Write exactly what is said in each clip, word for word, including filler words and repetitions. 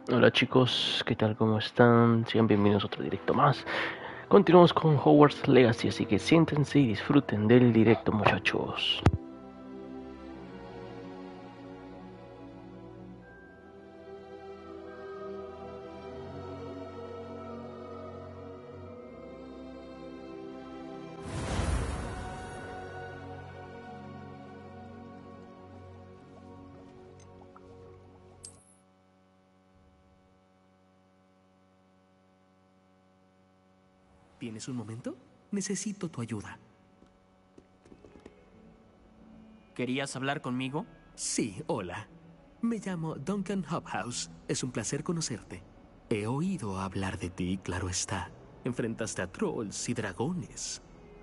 Hola chicos, ¿qué tal? ¿Cómo están? Sean bienvenidos a otro directo más. Continuamos con Hogwarts Legacy, así que siéntense y disfruten del directo, muchachos. ¿Tienes un momento? Necesito tu ayuda. ¿Querías hablar conmigo? Sí, hola. Me llamo Duncan Hobhouse. Es un placer conocerte. He oído hablar de ti, claro está. Enfrentaste a trolls y dragones.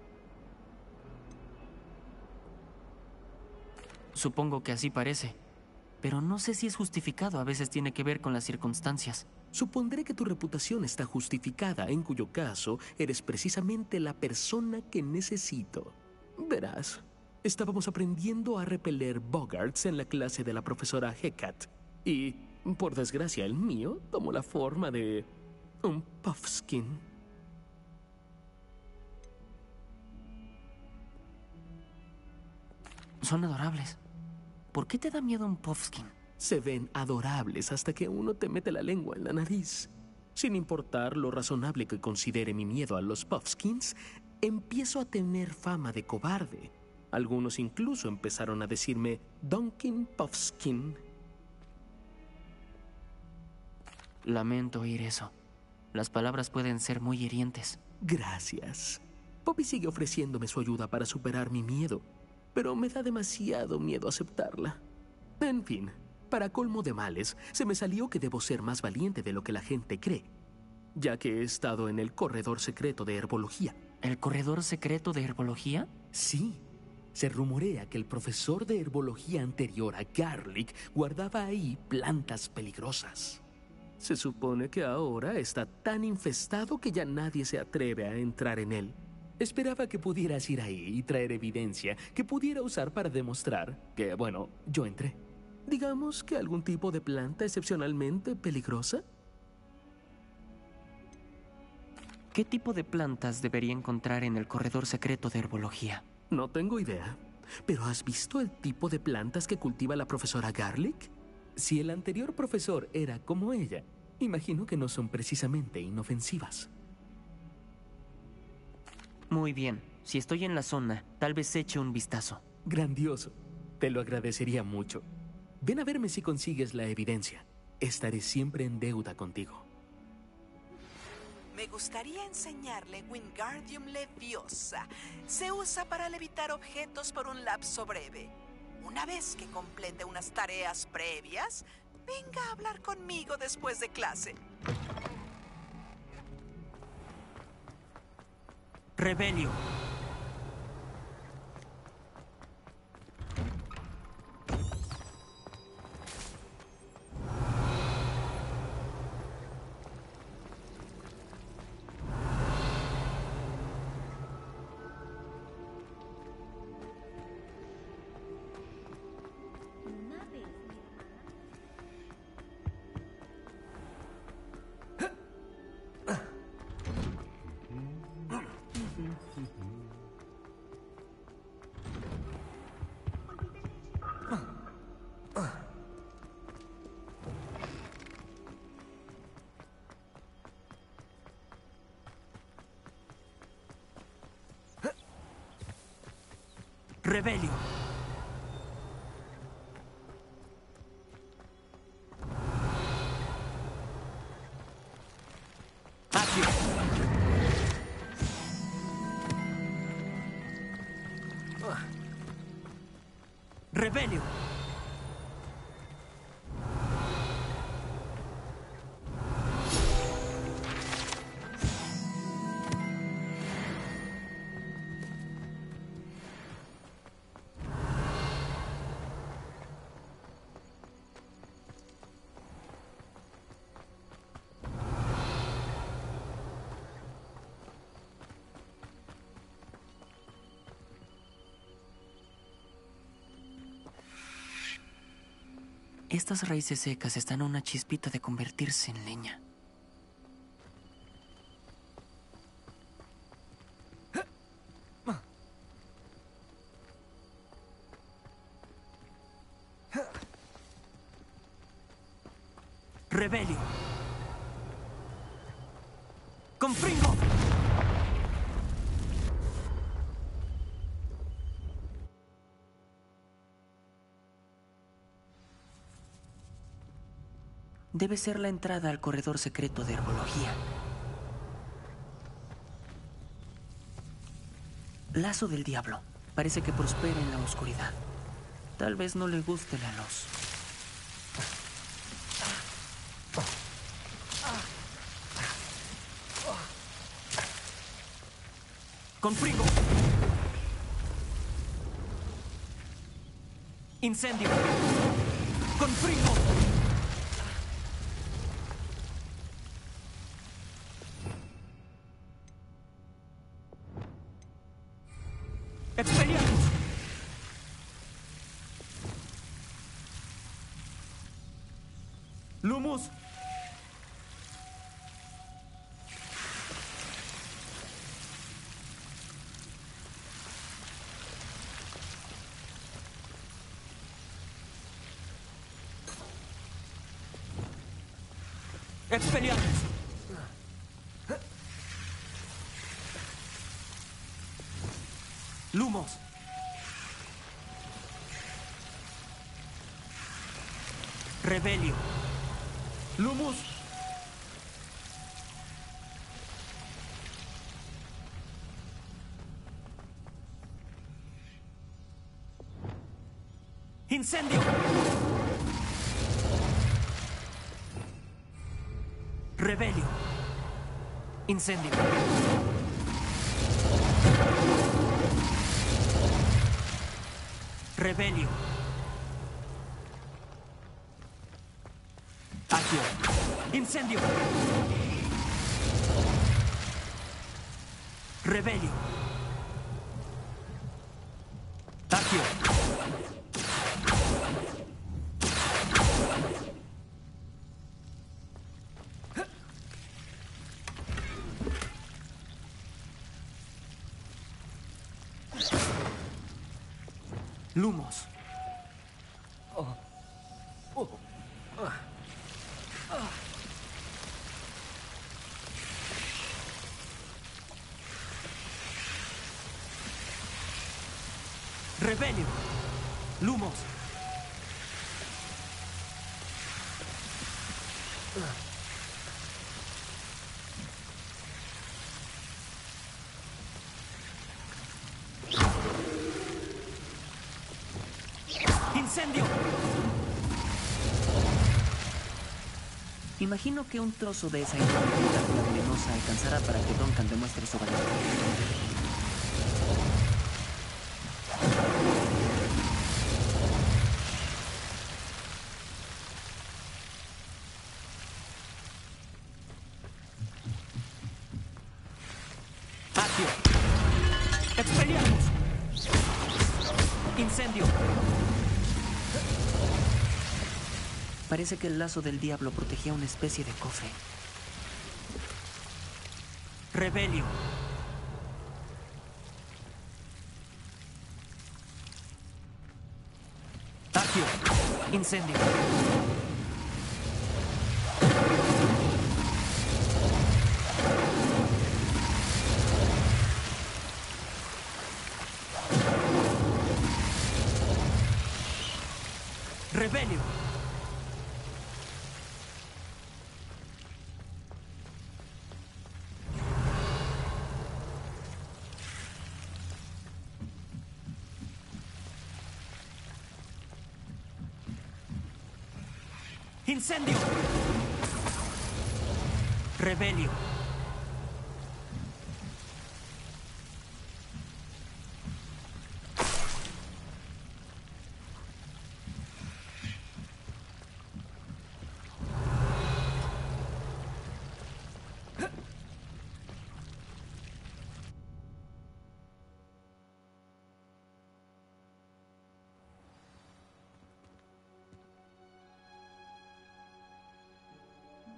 Supongo que así parece. Pero no sé si es justificado. A veces tiene que ver con las circunstancias. Supondré que tu reputación está justificada, en cuyo caso eres precisamente la persona que necesito. Verás, estábamos aprendiendo a repeler bogarts en la clase de la profesora Hecate. Y, por desgracia, el mío tomó la forma de un puffskin. Son adorables. ¿Por qué te da miedo un puffskin? Se ven adorables hasta que uno te mete la lengua en la nariz. Sin importar lo razonable que considere mi miedo a los puffskins, empiezo a tener fama de cobarde. Algunos incluso empezaron a decirme Duncan Puffskin. Lamento oír eso. Las palabras pueden ser muy hirientes. Gracias. Poppy sigue ofreciéndome su ayuda para superar mi miedo, pero me da demasiado miedo aceptarla. En fin, para colmo de males, se me salió que debo ser más valiente de lo que la gente cree, ya que he estado en el corredor secreto de herbología. ¿El corredor secreto de herbología? Sí, se rumorea que el profesor de herbología anterior a Garlic guardaba ahí plantas peligrosas. Se supone que ahora está tan infestado que ya nadie se atreve a entrar en él. Esperaba que pudieras ir ahí y traer evidencia que pudiera usar para demostrar que, bueno, yo entré. Digamos que algún tipo de planta excepcionalmente peligrosa. ¿Qué tipo de plantas debería encontrar en el corredor secreto de herbología? No tengo idea. ¿Pero has visto el tipo de plantas que cultiva la profesora Garlic? Si el anterior profesor era como ella, imagino que no son precisamente inofensivas. Muy bien. Si estoy en la zona, tal vez eche un vistazo. Grandioso. Te lo agradecería mucho. Ven a verme si consigues la evidencia. Estaré siempre en deuda contigo. Me gustaría enseñarle Wingardium Leviosa. Se usa para levitar objetos por un lapso breve. Una vez que complete unas tareas previas, venga a hablar conmigo después de clase. Rebelio. Rebelio. Accio. Rebelio. Estas raíces secas están a una chispita de convertirse en leña. Rebelio. Confringo. Debe ser la entrada al corredor secreto de herbología. Lazo del diablo. Parece que prospera en la oscuridad. Tal vez no le guste la luz. Confringo. Incendio. Confringo. Expelliarmus. Lumus. Expelliarmus. Lumos. Rebelio. Lumus. Incendio. Rebelio. Incendio. Rebelio. Accio. Incendio. Rebelio. Accio. Lumos. Rebelio. Lumos. ¡Incendio! Imagino que un trozo de esa enorme tentácula venenosa alcanzará para que Duncan demuestre su valentía. Accio. Expelliarmus. Incendio. Parece que el lazo del diablo protegía una especie de cofre. Rebelio. Accio. Incendio. Rebelio. Incendio. Rebelio.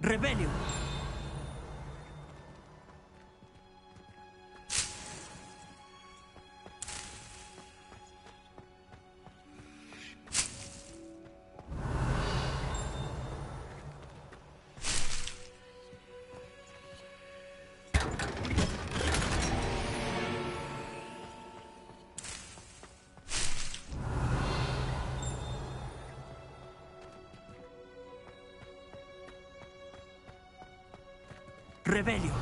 Rebellion. Rebellion.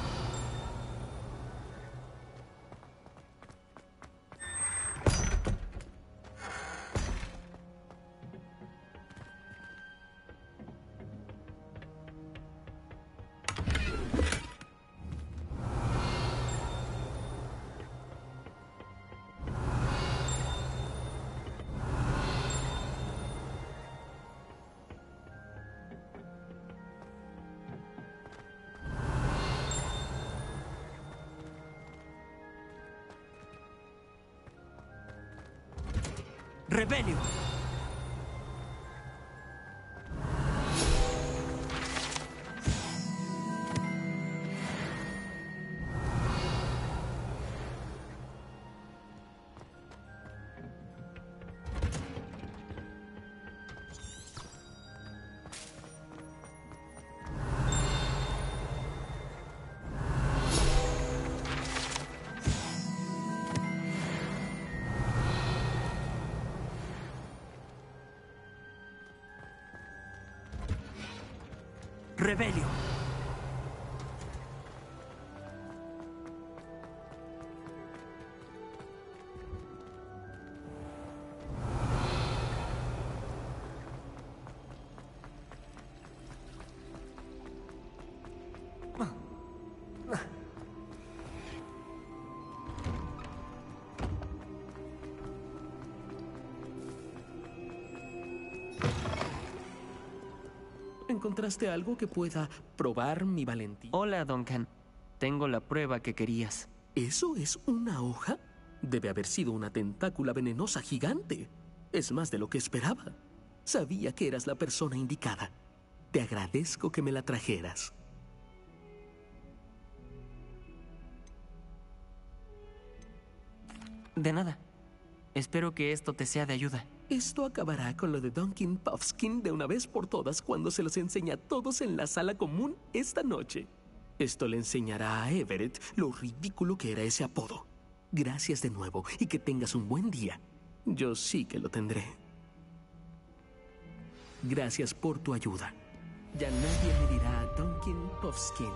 Rebellion. Rebellion. ¿Encontraste algo que pueda probar mi valentía? Hola, Duncan. Tengo la prueba que querías. ¿Eso es una hoja? Debe haber sido una tentácula venenosa gigante. Es más de lo que esperaba. Sabía que eras la persona indicada. Te agradezco que me la trajeras. De nada. Espero que esto te sea de ayuda. Esto acabará con lo de Duncan Puffskin de una vez por todas cuando se los enseñe a todos en la sala común esta noche. Esto le enseñará a Everett lo ridículo que era ese apodo. Gracias de nuevo y que tengas un buen día. Yo sí que lo tendré. Gracias por tu ayuda. Ya nadie me dirá Duncan Puffskin.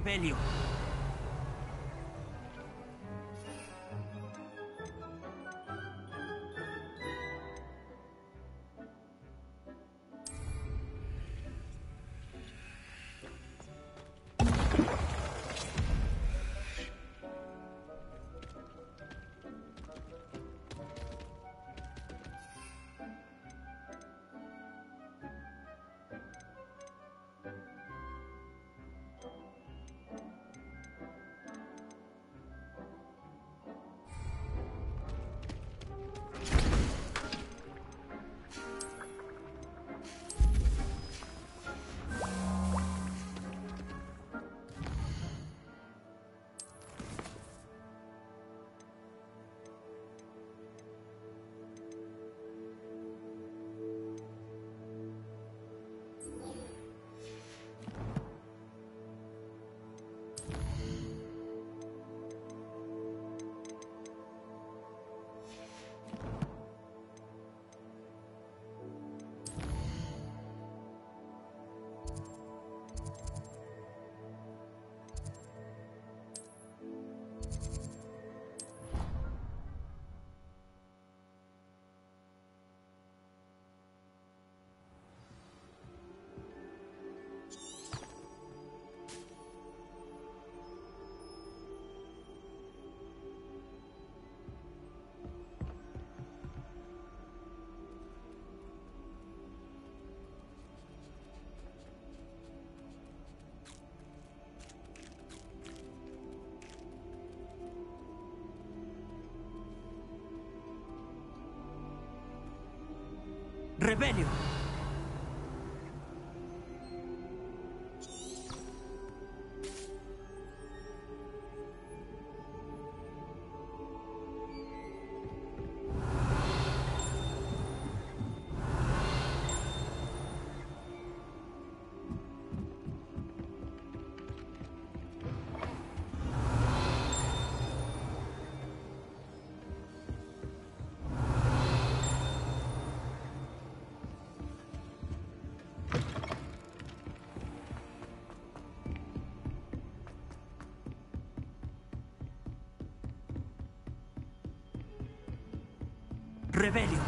Rebelio. Rebelio. Rebelio.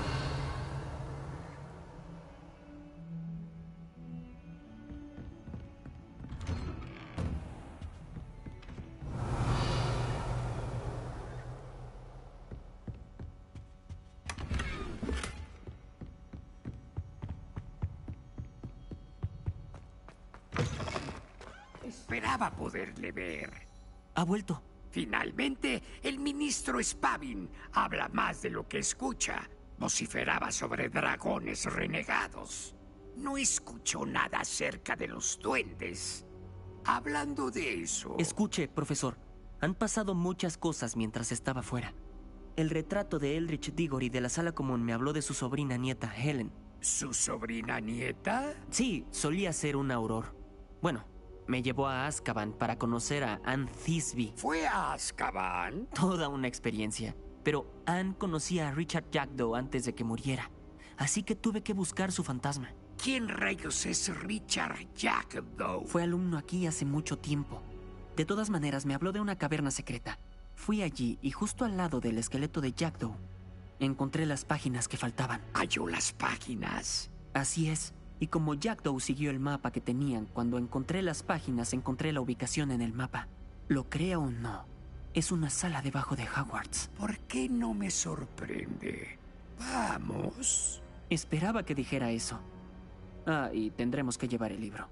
Esperaba poderle ver. Ha vuelto. Finalmente, el ministro Spavin habla más de lo que escucha. Vociferaba sobre dragones renegados. No escuchó nada acerca de los duendes. Hablando de eso... Escuche, profesor. Han pasado muchas cosas mientras estaba fuera. El retrato de Eldritch Diggory de la sala común me habló de su sobrina nieta, Helen. ¿Su sobrina nieta? Sí, solía ser un auror. Bueno, me llevó a Azkaban para conocer a Anne Thisbe. ¿Fue a Azkaban? Toda una experiencia. Pero Anne conocía a Richard Jackdaw antes de que muriera. Así que tuve que buscar su fantasma. ¿Quién rayos es Richard Jackdaw? Fue alumno aquí hace mucho tiempo. De todas maneras, me habló de una caverna secreta. Fui allí y justo al lado del esqueleto de Jackdaw encontré las páginas que faltaban. ¿Halló las páginas? Así es. Y como Jackdaw siguió el mapa que tenían, cuando encontré las páginas encontré la ubicación en el mapa. Lo crea o no, es una sala debajo de Hogwarts. ¿Por qué no me sorprende? Vamos. Esperaba que dijera eso. Ah, y tendremos que llevar el libro.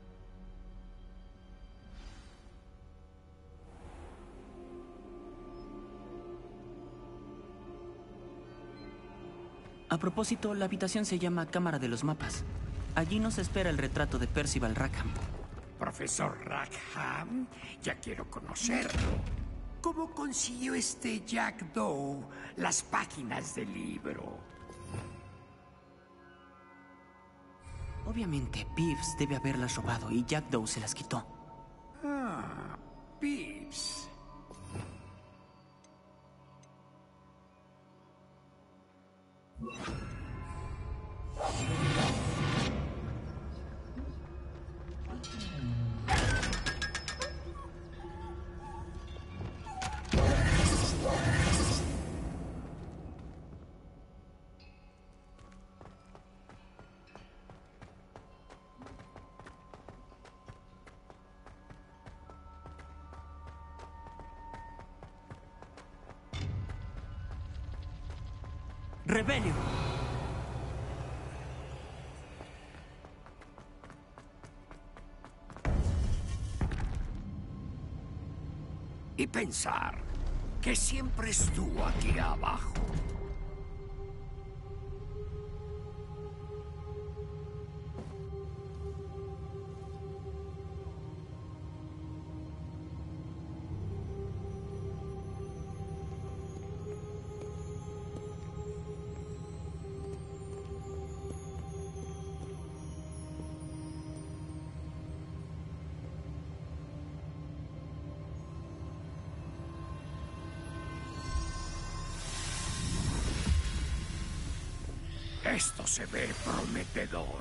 A propósito, la habitación se llama Cámara de los Mapas. Allí nos espera el retrato de Percival Rackham. Profesor Rackham, ya quiero conocerlo. ¿Cómo consiguió este Jackdaw las páginas del libro? Obviamente, Peeves debe haberlas robado y Jackdaw se las quitó. Ah, Peeves. ¡Rebelio! Y pensar que siempre estuvo aquí abajo. Esto se ve prometedor.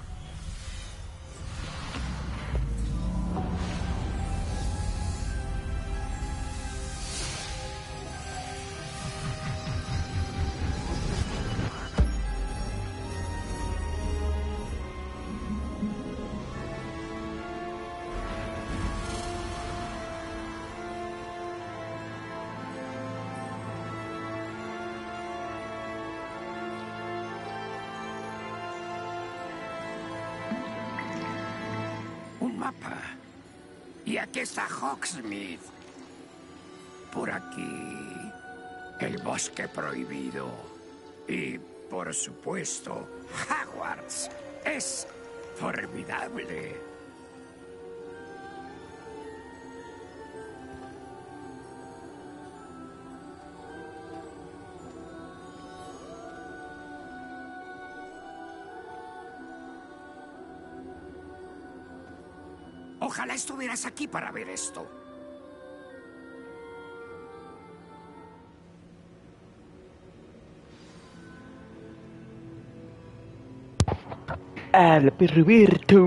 Mapa. Y aquí está Hogsmeade. Por aquí, el bosque prohibido. Y, por supuesto, Hogwarts. Es formidable. Ojalá estuvieras aquí para ver esto. ¡Habla, perroberto!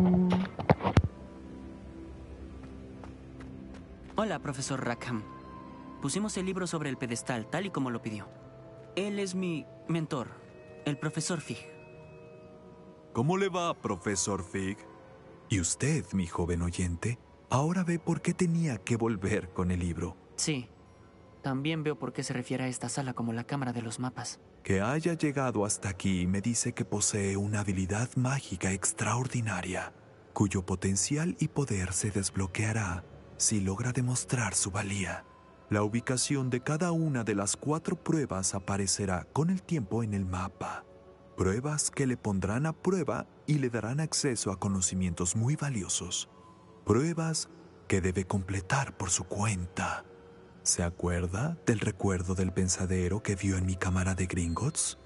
Hola, profesor Rackham. Pusimos el libro sobre el pedestal, tal y como lo pidió. Él es mi mentor, el profesor Fig. ¿Cómo le va, profesor Fig? Y usted, mi joven oyente, ahora ve por qué tenía que volver con el libro. Sí. También veo por qué se refiere a esta sala como la cámara de los mapas. Que haya llegado hasta aquí me dice que posee una habilidad mágica extraordinaria, cuyo potencial y poder se desbloqueará si logra demostrar su valía. La ubicación de cada una de las cuatro pruebas aparecerá con el tiempo en el mapa. Pruebas que le pondrán a prueba y le darán acceso a conocimientos muy valiosos. Pruebas que debe completar por su cuenta. ¿Se acuerda del recuerdo del pensadero que vio en mi cámara de Gringotts?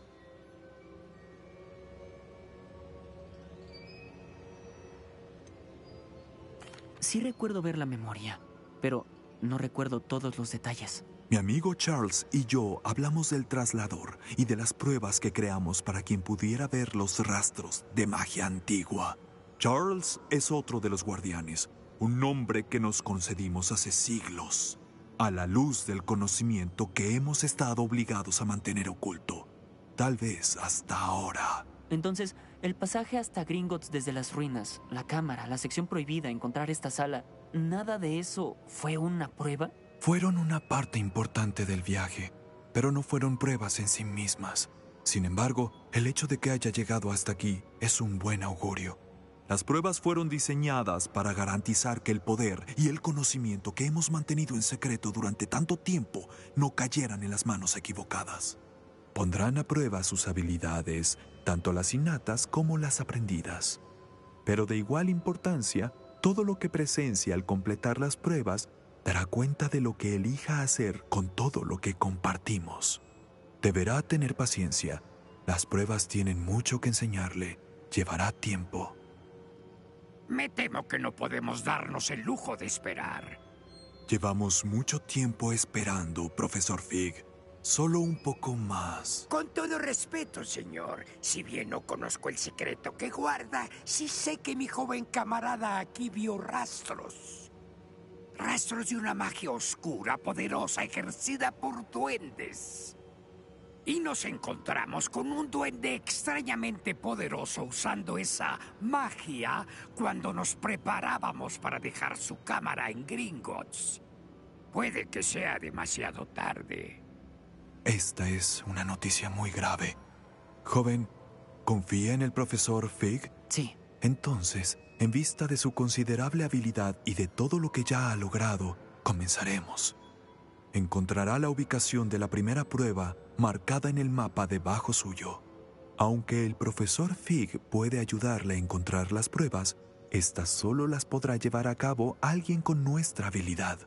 Sí recuerdo ver la memoria, pero no recuerdo todos los detalles. Mi amigo Charles y yo hablamos del traslador y de las pruebas que creamos para quien pudiera ver los rastros de magia antigua. Charles es otro de los guardianes, un nombre que nos concedimos hace siglos, a la luz del conocimiento que hemos estado obligados a mantener oculto, tal vez hasta ahora. Entonces, el pasaje hasta Gringotts desde las ruinas, la cámara, la sección prohibida, encontrar esta sala, ¿nada de eso fue una prueba? Fueron una parte importante del viaje, pero no fueron pruebas en sí mismas. Sin embargo, el hecho de que haya llegado hasta aquí es un buen augurio. Las pruebas fueron diseñadas para garantizar que el poder y el conocimiento que hemos mantenido en secreto durante tanto tiempo no cayeran en las manos equivocadas. Pondrán a prueba sus habilidades, tanto las innatas como las aprendidas. Pero de igual importancia, todo lo que presencia al completar las pruebas dará cuenta de lo que elija hacer con todo lo que compartimos. Deberá tener paciencia. Las pruebas tienen mucho que enseñarle. Llevará tiempo. Me temo que no podemos darnos el lujo de esperar. Llevamos mucho tiempo esperando, profesor Fig. Solo un poco más. Con todo respeto, señor, si bien no conozco el secreto que guarda, sí sé que mi joven camarada aquí vio rastros. Rastros de una magia oscura, poderosa, ejercida por duendes. Y nos encontramos con un duende extrañamente poderoso usando esa magia cuando nos preparábamos para dejar su cámara en Gringotts. Puede que sea demasiado tarde. Esta es una noticia muy grave. Joven, ¿confía en el profesor Fig? Sí. Entonces, en vista de su considerable habilidad y de todo lo que ya ha logrado, comenzaremos. Encontrará la ubicación de la primera prueba marcada en el mapa debajo suyo. Aunque el profesor Fig puede ayudarle a encontrar las pruebas, estas solo las podrá llevar a cabo alguien con nuestra habilidad.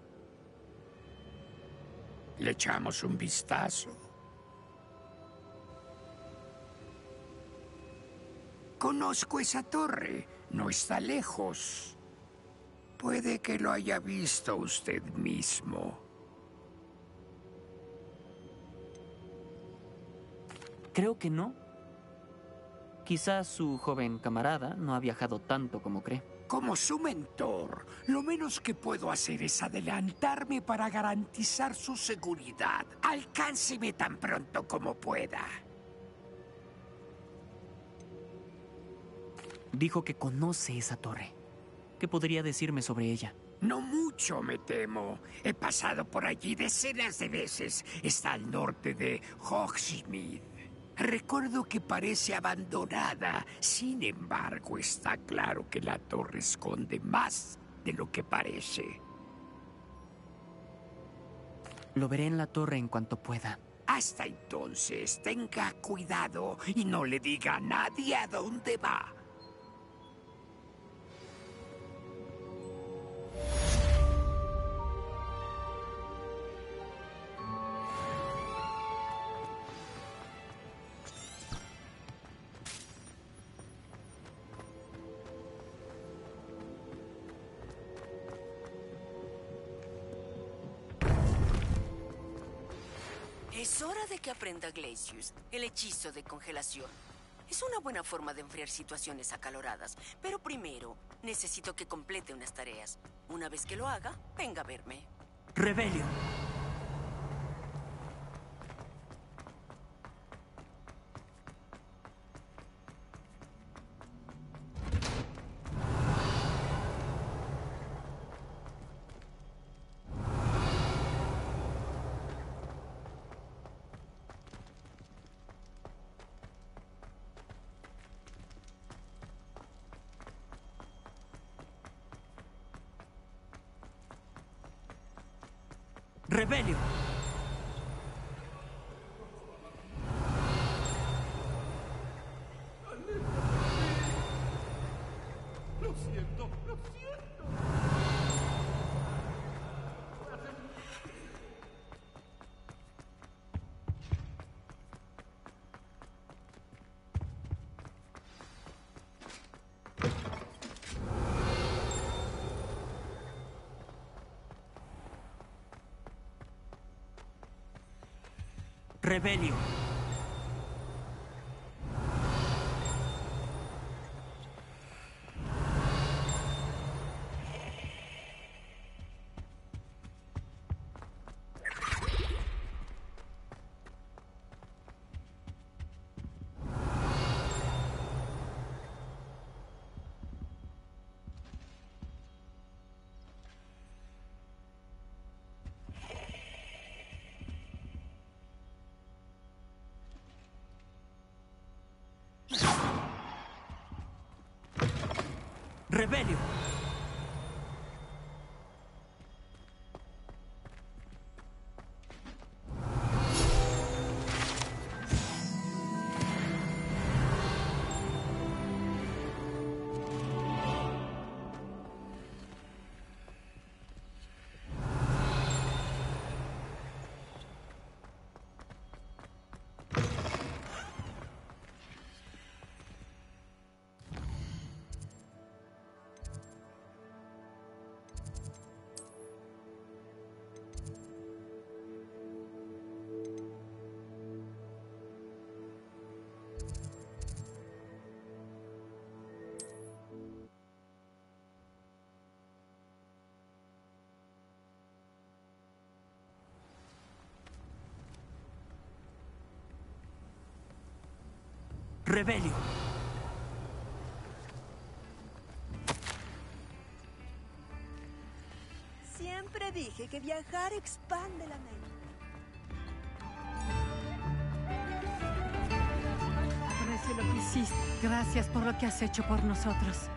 Le echamos un vistazo. Conozco esa torre. No está lejos. Puede que lo haya visto usted mismo. Creo que no. Quizás su joven camarada no ha viajado tanto como cree. Como su mentor, lo menos que puedo hacer es adelantarme para garantizar su seguridad. Alcánceme tan pronto como pueda. Dijo que conoce esa torre. ¿Qué podría decirme sobre ella? No mucho, me temo. He pasado por allí decenas de veces. Está al norte de Hogsmeade. Recuerdo que parece abandonada. Sin embargo, está claro que la torre esconde más de lo que parece. Lo veré en la torre en cuanto pueda. Hasta entonces, tenga cuidado y no le diga a nadie a dónde va. Es hora de que aprenda Glacius el hechizo de congelación. Es una buena forma de enfriar situaciones acaloradas, pero primero necesito que complete unas tareas. Una vez que lo haga, venga a verme. ¡Rebelio! ¡Rebelio! Lo siento, lo siento. ¡Rebelio! ¡Rebelio! ¡Rebelio! Siempre dije que viajar expande la mente. hice lo que hiciste. Gracias por lo que has hecho por nosotros.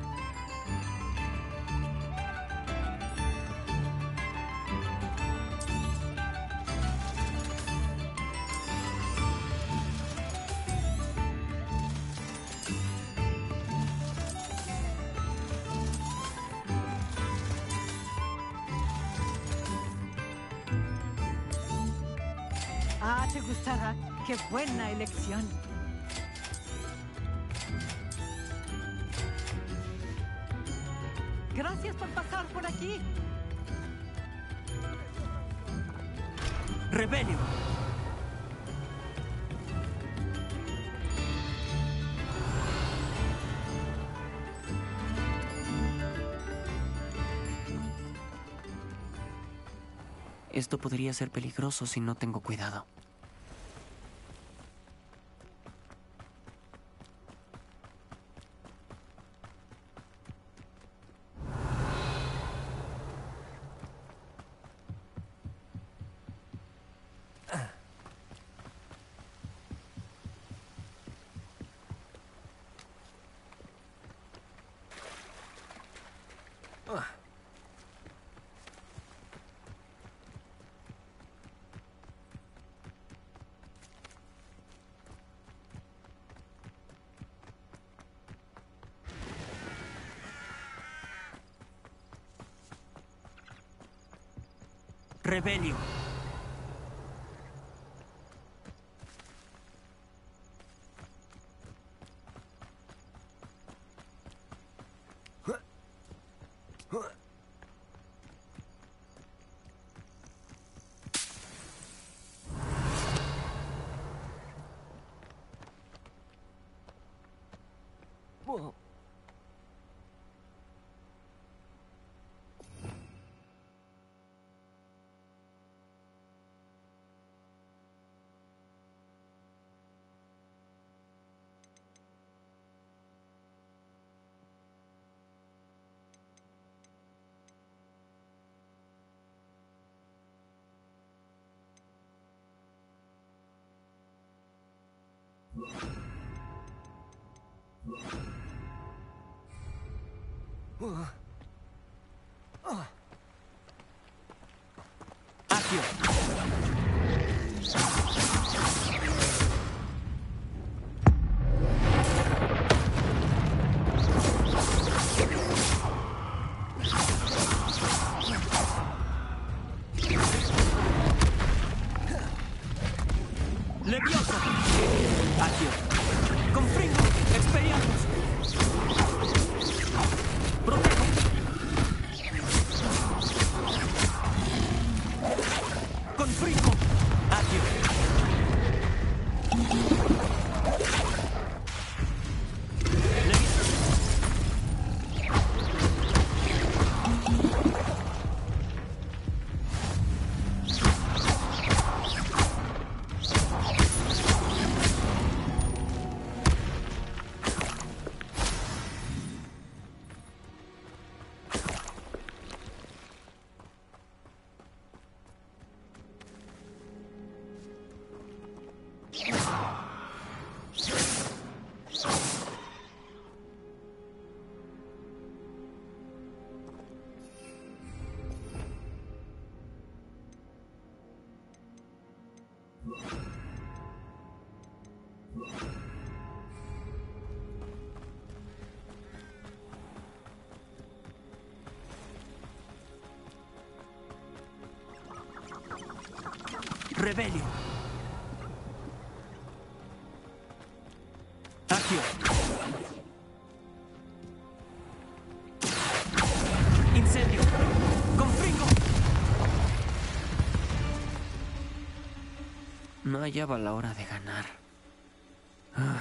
Ah, te gustará. ¡Qué buena elección! Gracias por pasar por aquí. ¡Rebelio! Esto podría ser peligroso si no tengo cuidado. Rebelio. Accio. Levioso. Accio. Confringo. Expelliarmus. Protejo. Confringo. Accio. Rebelio. Accio. Incendio. Confringo. No hallaba la hora de ganar. Ah.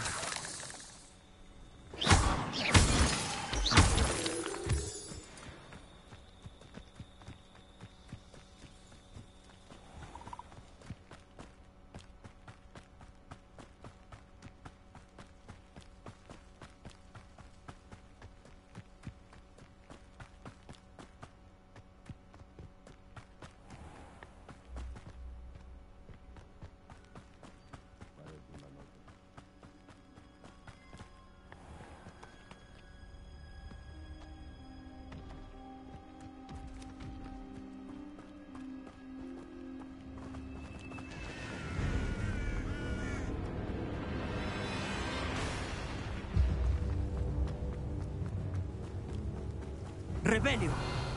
¡Rebelio!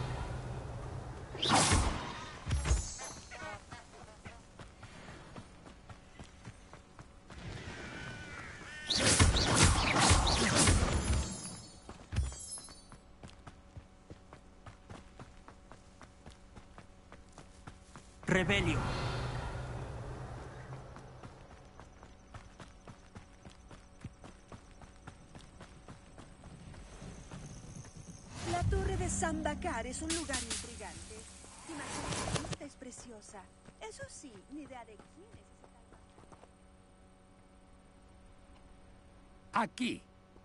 ¡Rebelio! La torre de Sambakar es un lugar intrigante. Imagino que la vista es preciosa. Eso sí, ni idea de quién es ese tal. Aquí.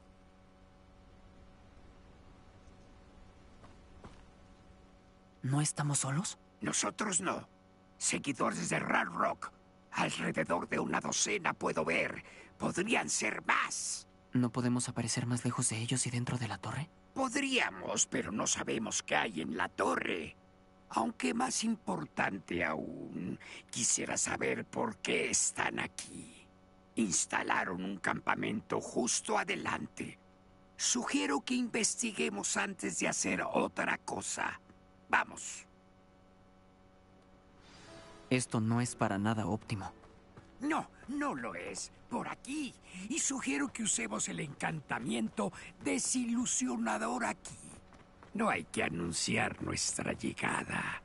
¿No estamos solos? Nosotros no. Seguidores de Rar Rock. Alrededor de una docena puedo ver. Podrían ser más. ¿No podemos aparecer más lejos de ellos y dentro de la torre? Podríamos, pero no sabemos qué hay en la torre. Aunque más importante aún, quisiera saber por qué están aquí. Instalaron un campamento justo adelante. Sugiero que investiguemos antes de hacer otra cosa. Vamos. Esto no es para nada óptimo. No, no lo es. Por aquí. Y sugiero que usemos el encantamiento desilusionador aquí. No hay que anunciar nuestra llegada.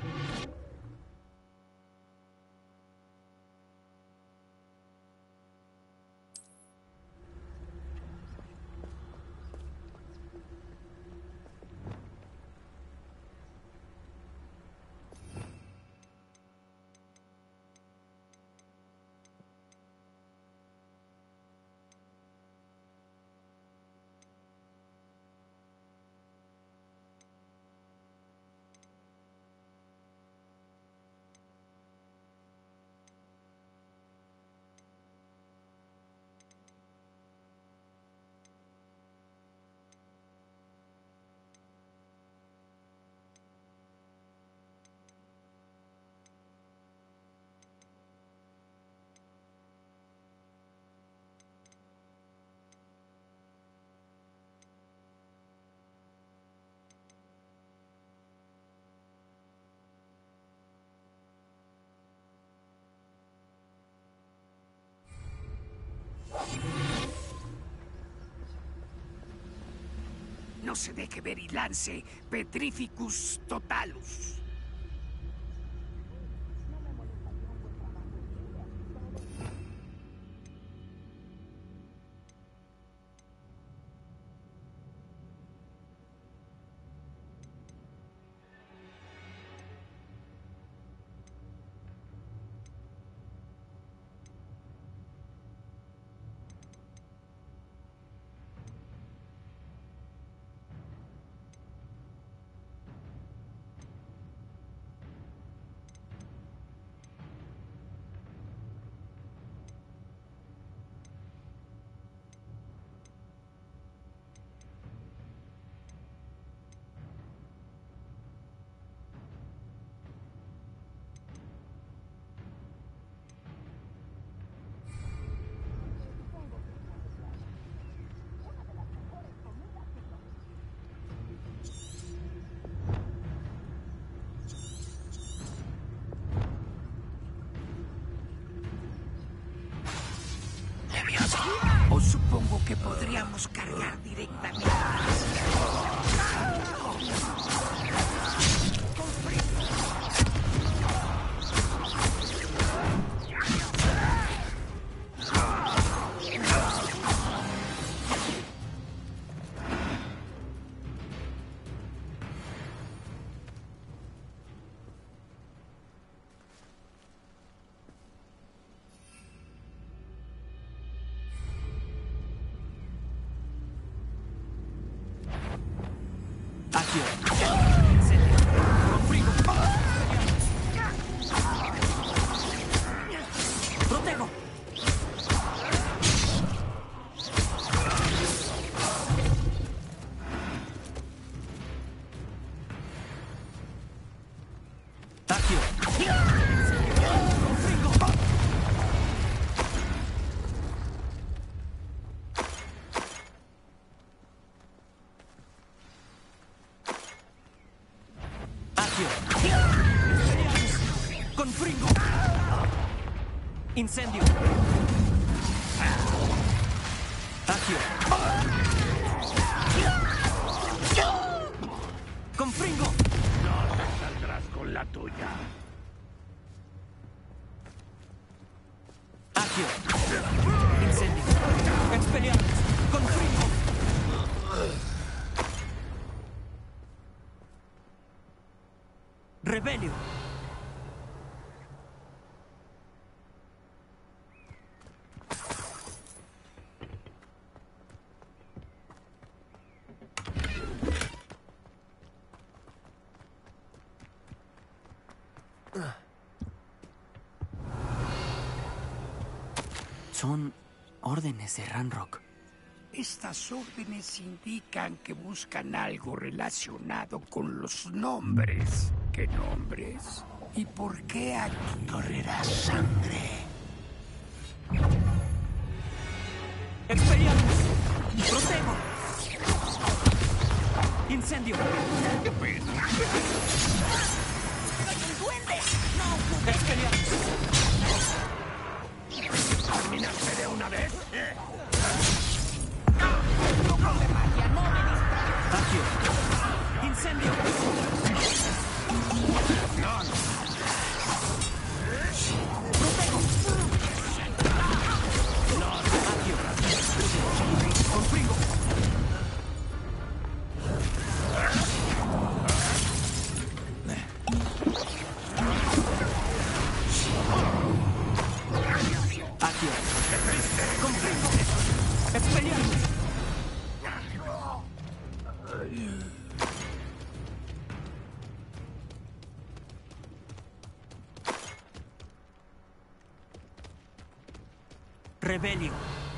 No se deje ver y lance Petrificus Totalus. O supongo que podríamos cargar directamente. ¡Protego! ¡Taccio! Agio. Confringo. Incendio. Agio. Confringo. No te saldrás con la tuya. Agio. Incendio. Expelliarmus. Confringo. Rebelio. Son órdenes de Ranrock. Estas órdenes indican que buscan algo relacionado con los nombres. ¿Qué nombres? ¿Y por qué aquí correrá sangre? Expelliarmus. Protego. Incendio. ¡Qué pena! ¡Duende! ¡No! Expelliarmus. ¿Terminaste de una vez? Agio. Incendio. No, no. Protego. No, Agio. Confringo. Agio. Confringo. Expelliarmus. Rebelio.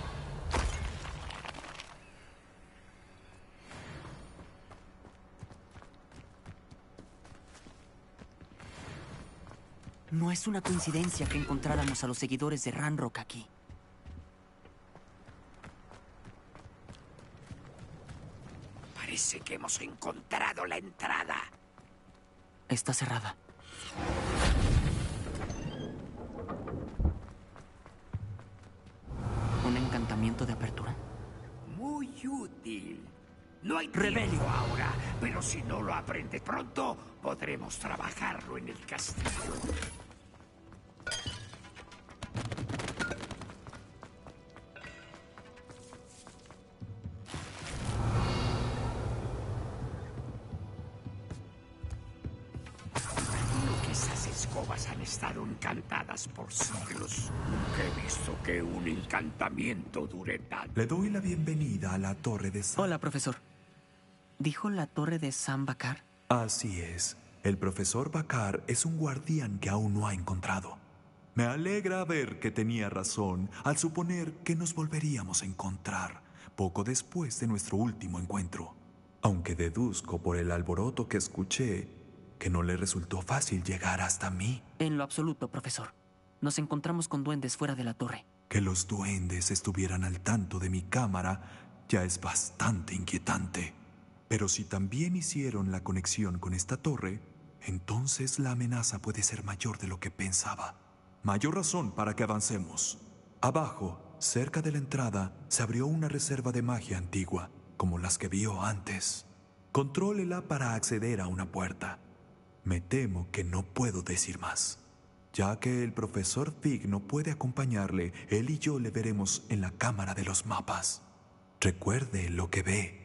No es una coincidencia que encontráramos a los seguidores de Ranrock aquí. Parece que hemos encontrado la entrada. Está cerrada. ¿Un encantamiento de apertura? Muy útil. No hay Rebelio. tiempo ahora, pero si no lo aprendes pronto, podremos trabajarlo en el castillo. Esas escobas han estado encantadas por siglos. Nunca he visto que un encantamiento dure tanto. Le doy la bienvenida a la Torre de San... Hola, profesor. ¿Dijo la torre de San Bakar? Así es. El profesor Bakar es un guardián que aún no ha encontrado. Me alegra ver que tenía razón al suponer que nos volveríamos a encontrar poco después de nuestro último encuentro. Aunque deduzco por el alboroto que escuché que no le resultó fácil llegar hasta mí. En lo absoluto, profesor. Nos encontramos con duendes fuera de la torre. Que los duendes estuvieran al tanto de mi cámara ya es bastante inquietante. Pero si también hicieron la conexión con esta torre, entonces la amenaza puede ser mayor de lo que pensaba. Mayor razón para que avancemos. Abajo, cerca de la entrada, se abrió una reserva de magia antigua, como las que vio antes. Contrólela para acceder a una puerta. Me temo que no puedo decir más. Ya que el profesor Fig no puede acompañarle, él y yo le veremos en la cámara de los mapas. Recuerde lo que ve.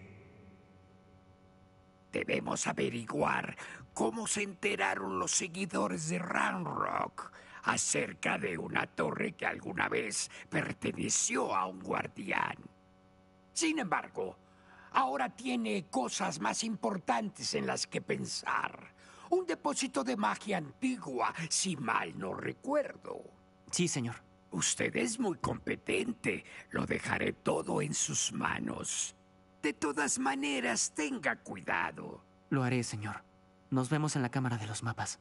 Debemos averiguar cómo se enteraron los seguidores de Ranrock acerca de una torre que alguna vez perteneció a un guardián. Sin embargo, ahora tiene cosas más importantes en las que pensar. Un depósito de magia antigua, si mal no recuerdo. Sí, señor. Usted es muy competente. Lo dejaré todo en sus manos. De todas maneras, tenga cuidado. Lo haré, señor. Nos vemos en la cámara de los mapas.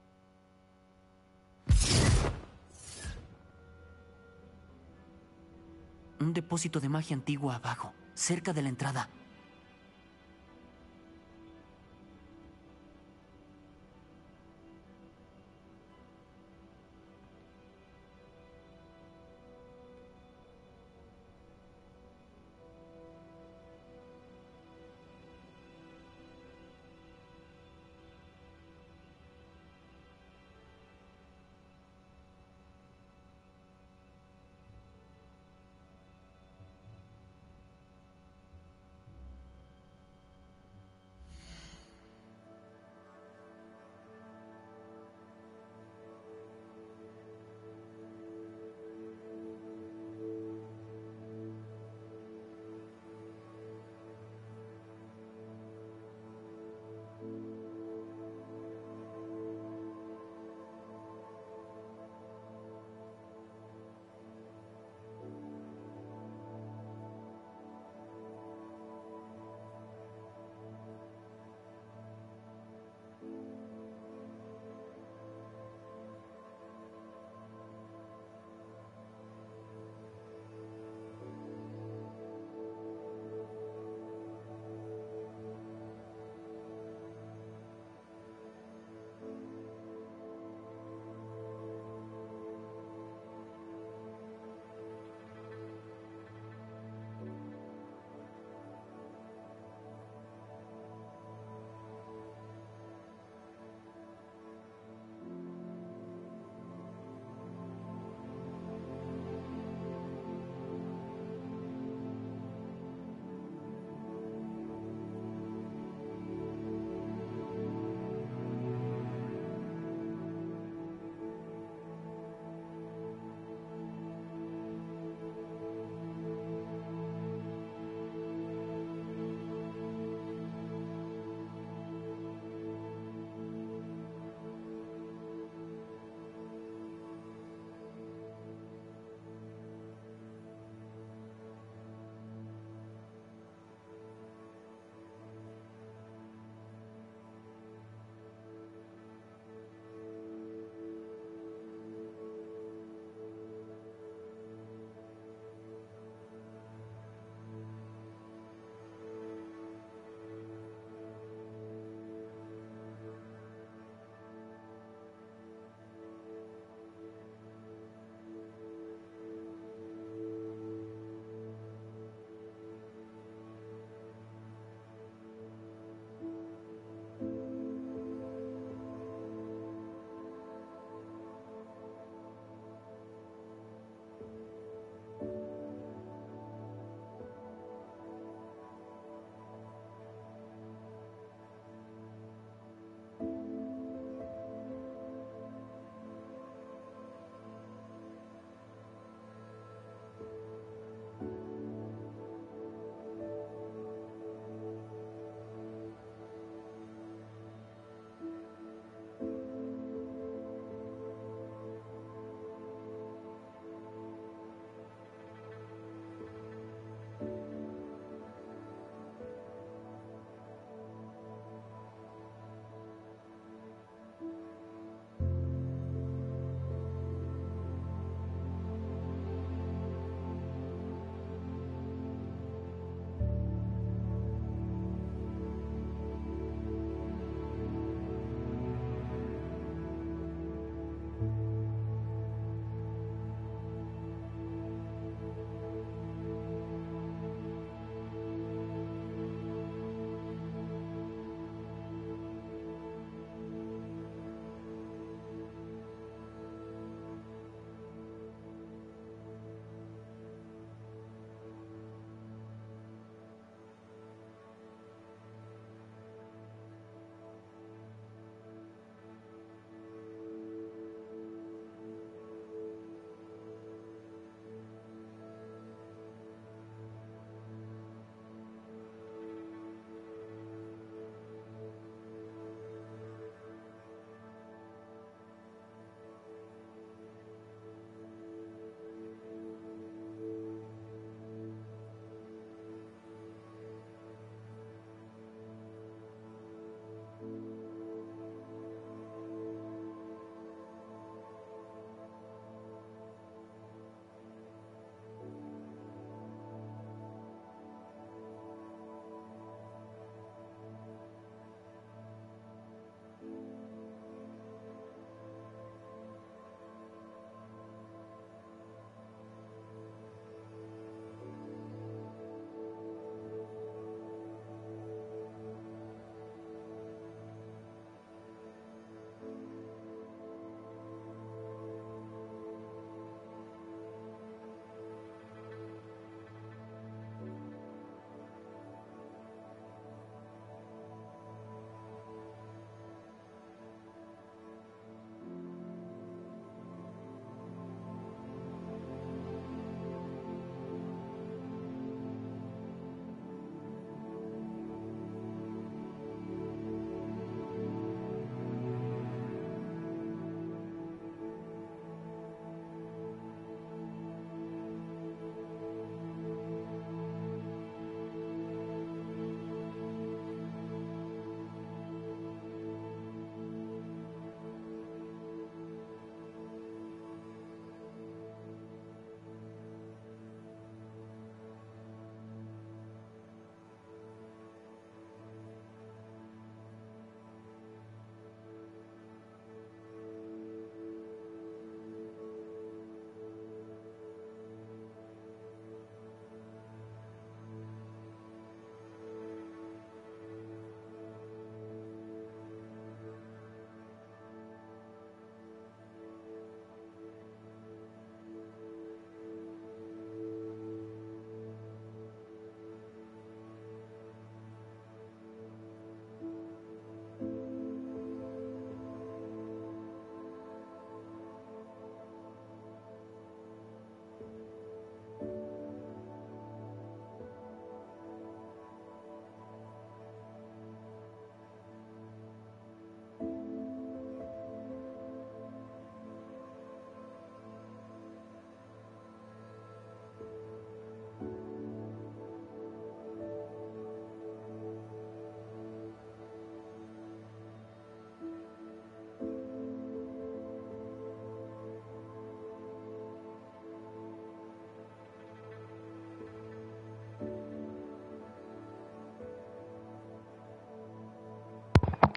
Un depósito de magia antigua abajo, cerca de la entrada.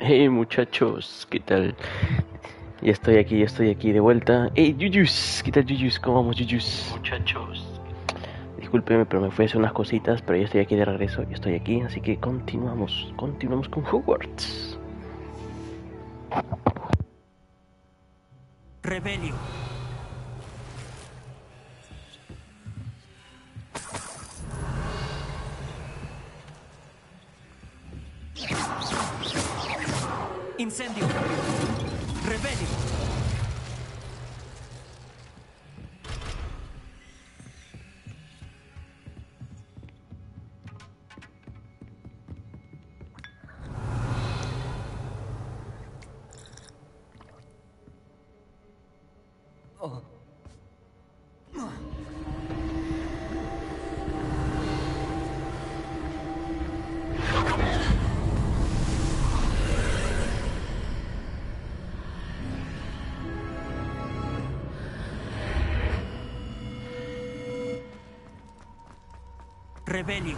Hey muchachos, ¿qué tal? Ya estoy aquí, ya estoy aquí de vuelta. Hey Yuyus, ¿qué tal Yuyus? ¿Cómo vamos Yuyus? Muchachos. Discúlpeme, pero me fui a hacer unas cositas, pero ya estoy aquí de regreso, ya estoy aquí, así que continuamos, continuamos con Hogwarts. Rebelio. Incendio. Rebelio. Oh. Rebelio.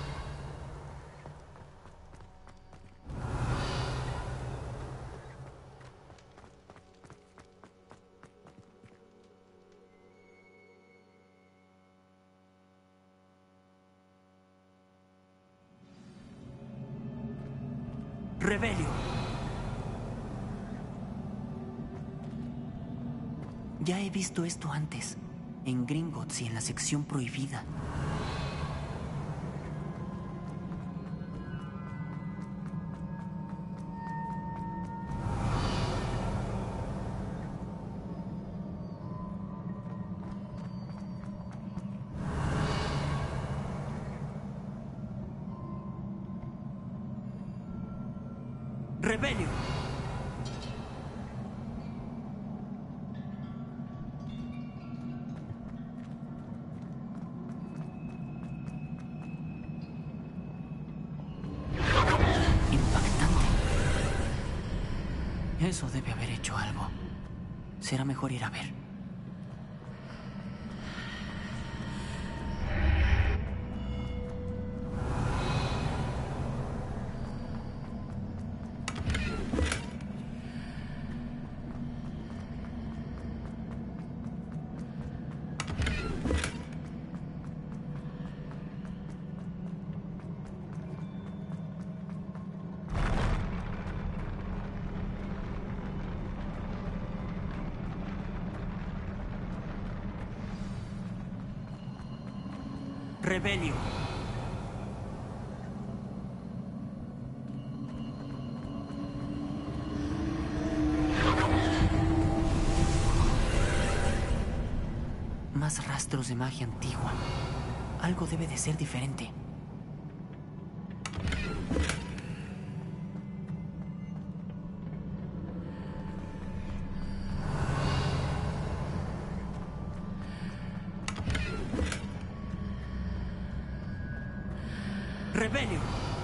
Rebelio. Ya he visto esto antes, en Gringotts y en la sección prohibida. Rebelio. Impactante. Eso debe haber hecho algo. Será mejor ir a ver. Rebelio. Más rastros de magia antigua. Algo debe de ser diferente. Rebelio.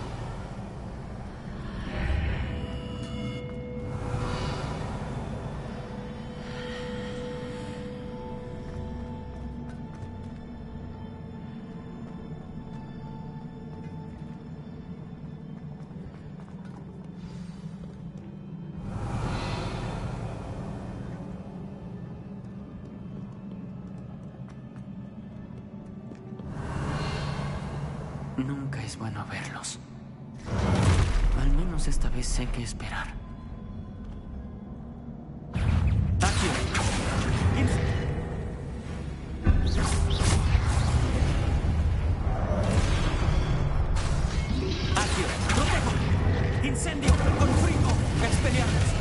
Nunca es bueno verlos. Al menos esta vez sé qué esperar. ¡Accio! ¡Accio! ¡Protejo! ¡Incendio! ¡Confringo! ¡Expelliarmus!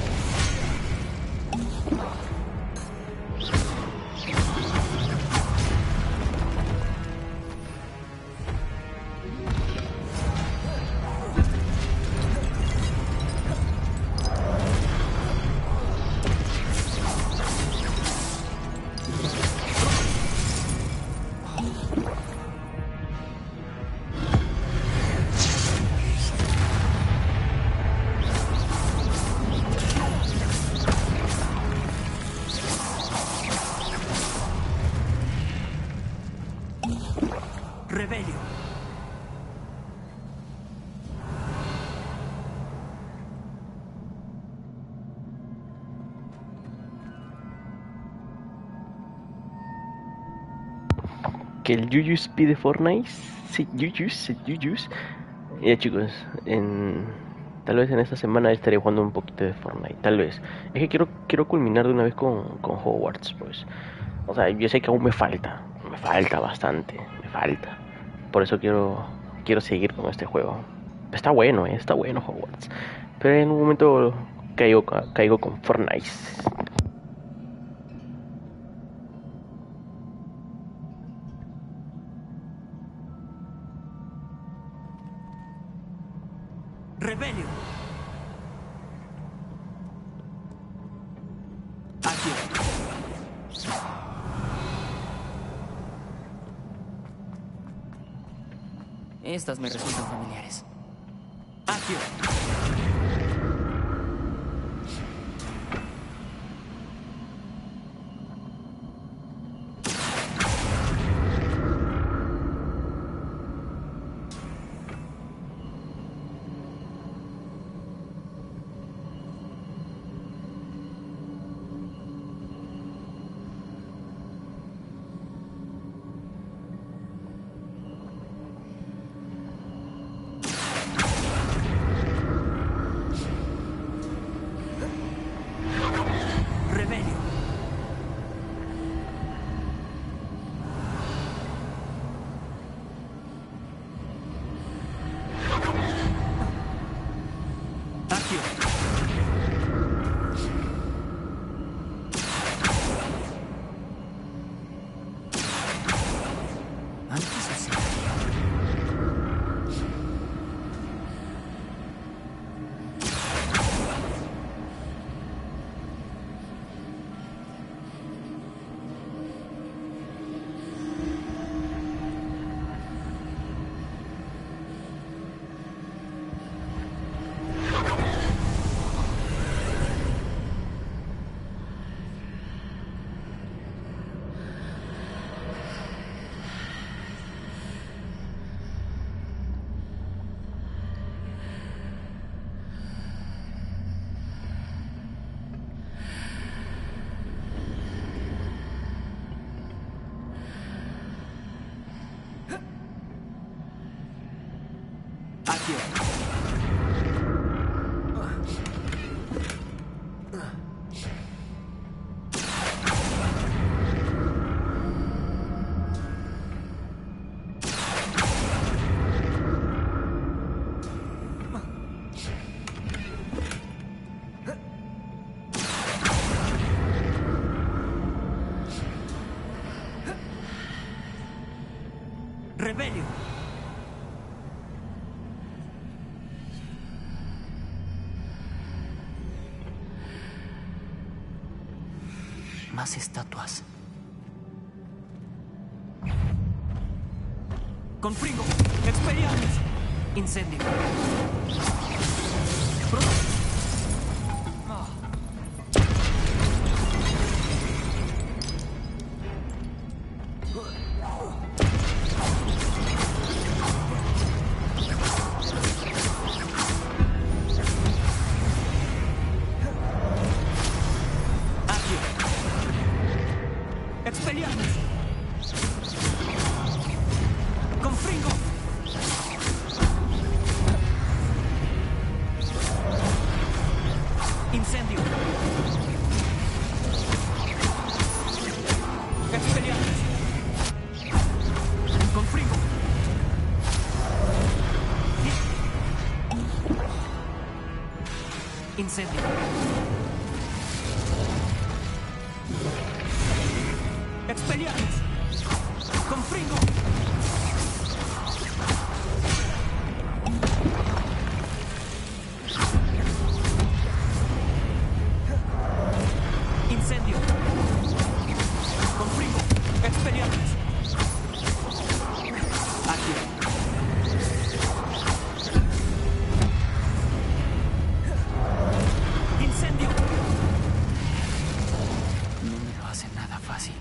que el Yuyus pide Fortnite. Sí, Yuyus, Yuyus. Ya chicos, en... tal vez en esta semana estaré jugando un poquito de Fortnite, tal vez. Es que quiero, quiero culminar de una vez con, con Hogwarts, pues. O sea, yo sé que aún me falta, me falta bastante, me falta. Por eso quiero, quiero seguir con este juego. Está bueno, eh, está bueno Hogwarts. Pero en un momento caigo, caigo con Fortnite. Rebelio. Aquí. Estas me resultan familiares. Aquí. Rebelio. Más estatuas. Confringo. Expelliarmus. Incendio. Pronto. Incendio. Expelliarmus. Confringo. Incendio. Confringo. Expelliarmus. Aquí. Incendio. No me lo hace nada fácil.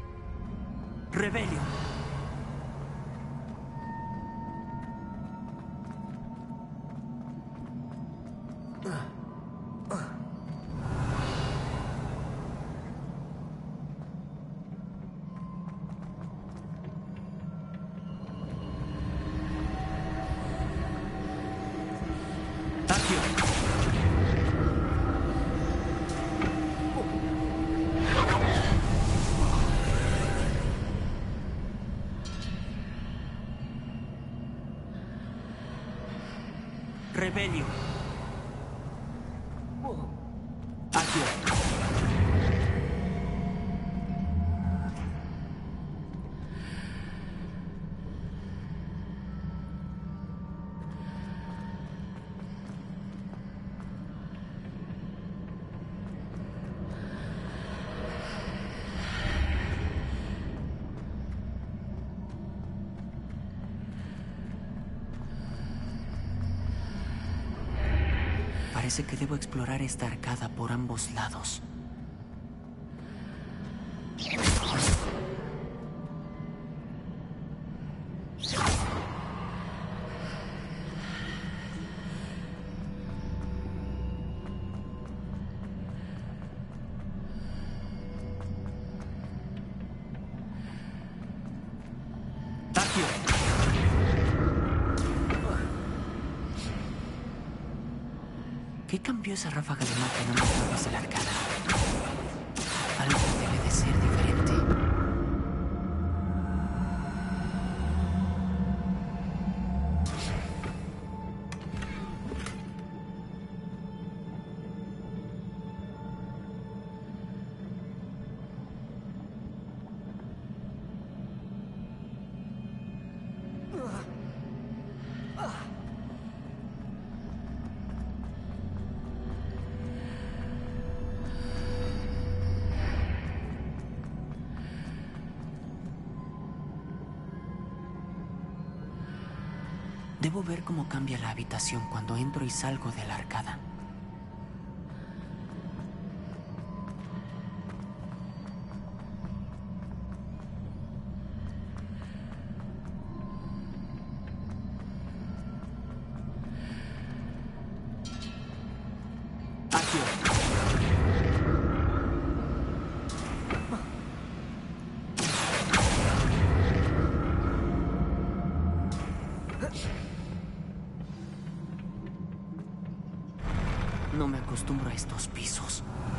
Rebelio. Rebelio. Accio. Parece que debo explorar esta arcada por ambos lados. ¿Qué cambió esa ráfaga de magia en ambos lados de la arcada? Algo debe de ser diferente. Debo ver cómo cambia la habitación cuando entro y salgo de la arcada. No me acostumbro a estos pisos.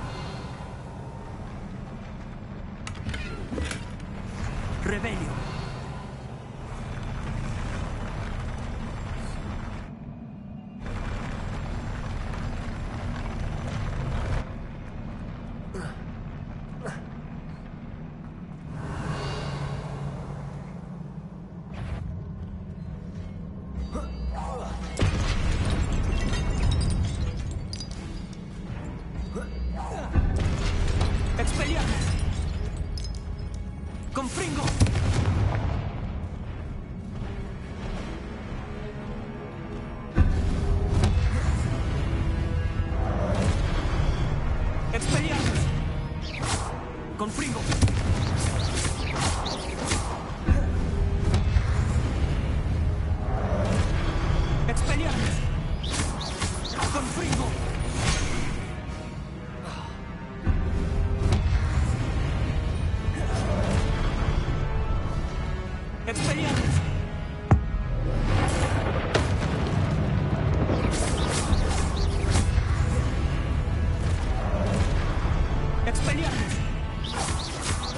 Rebelio. Expelliarmus. Confringo. Expelliarmus. Confringo. Expelliarmus. Confringo. Expelliarmus. Expelliarmus.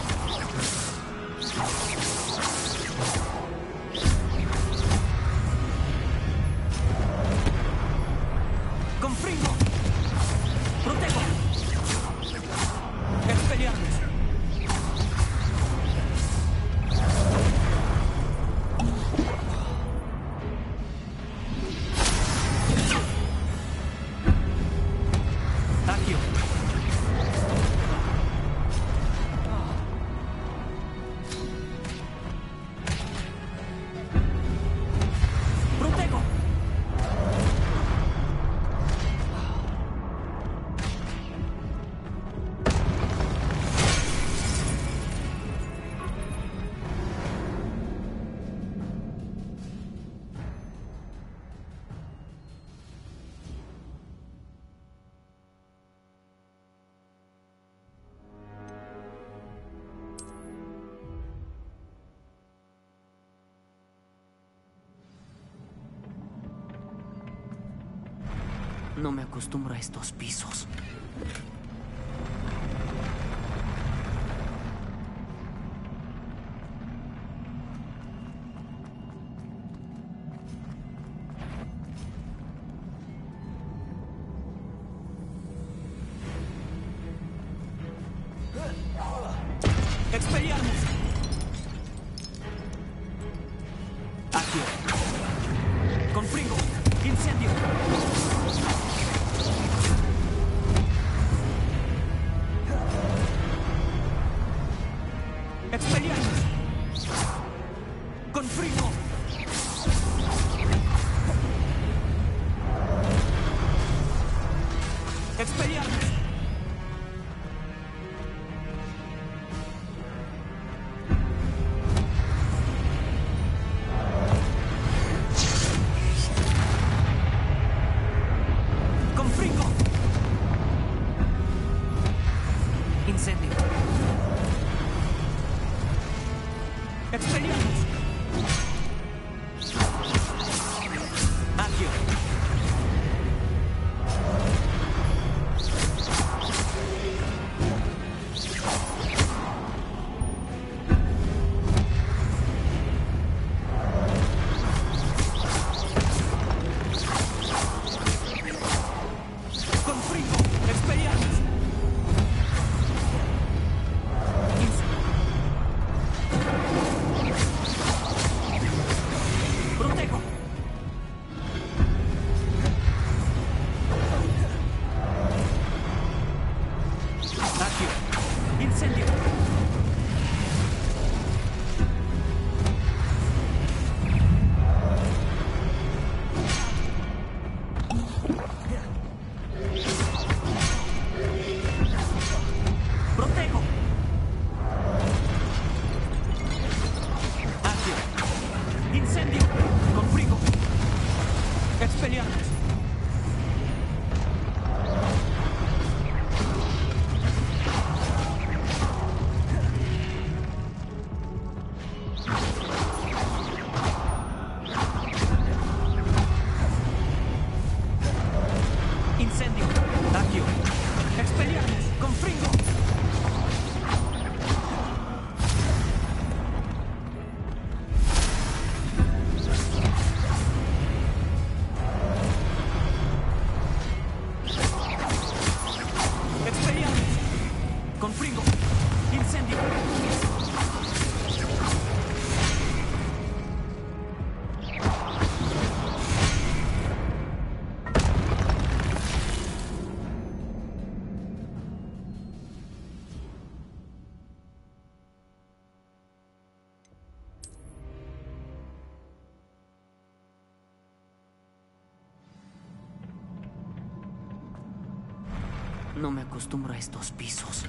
No me acostumbro a estos pisos. ¡Expelliarmus! Accio. Confringo. Incendio. Expelliarmus. Confringo. Expelliarmus. Incendio. Expelliarmus. Accio. Confringo. Expelliarmus. Protejo. Accio. Incendio. Protejo. Accio. Incendio. Confringo. Expelliarmus. Incendio. Accio. Expelliarmus. Confringo. Expelliarmus. Confringo. Incendio. No me acostumbro a estos pisos.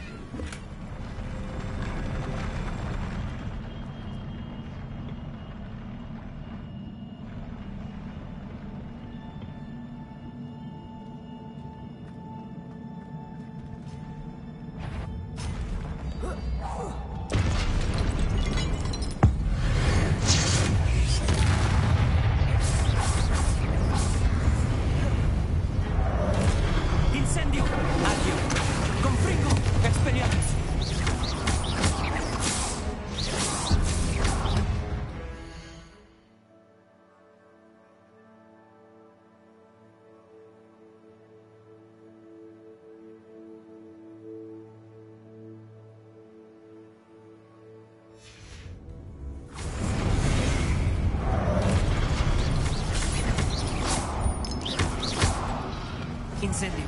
Incendio. Accio. Confringo. Expelliarmus. Incendio.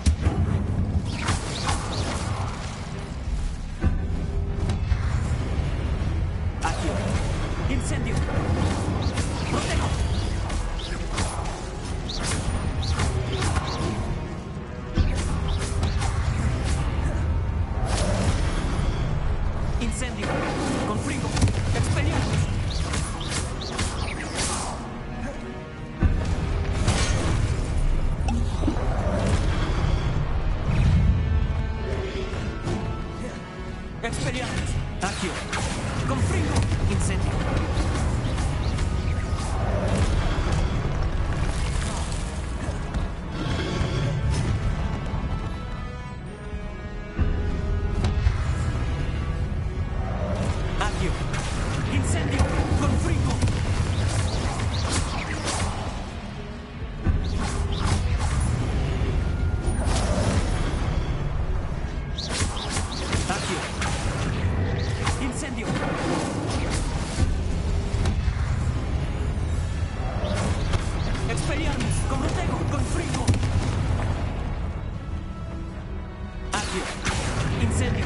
Accio. Incendio. Protejo. Incendio. Confringo. Expelliarmus. Expelliarmus. Accio. Confringo. Incendio. ¡Incendio! ¡Expelliarmus! ¡Con Rotego! ¡Con Frigo! ¡Accio! ¡Incendio!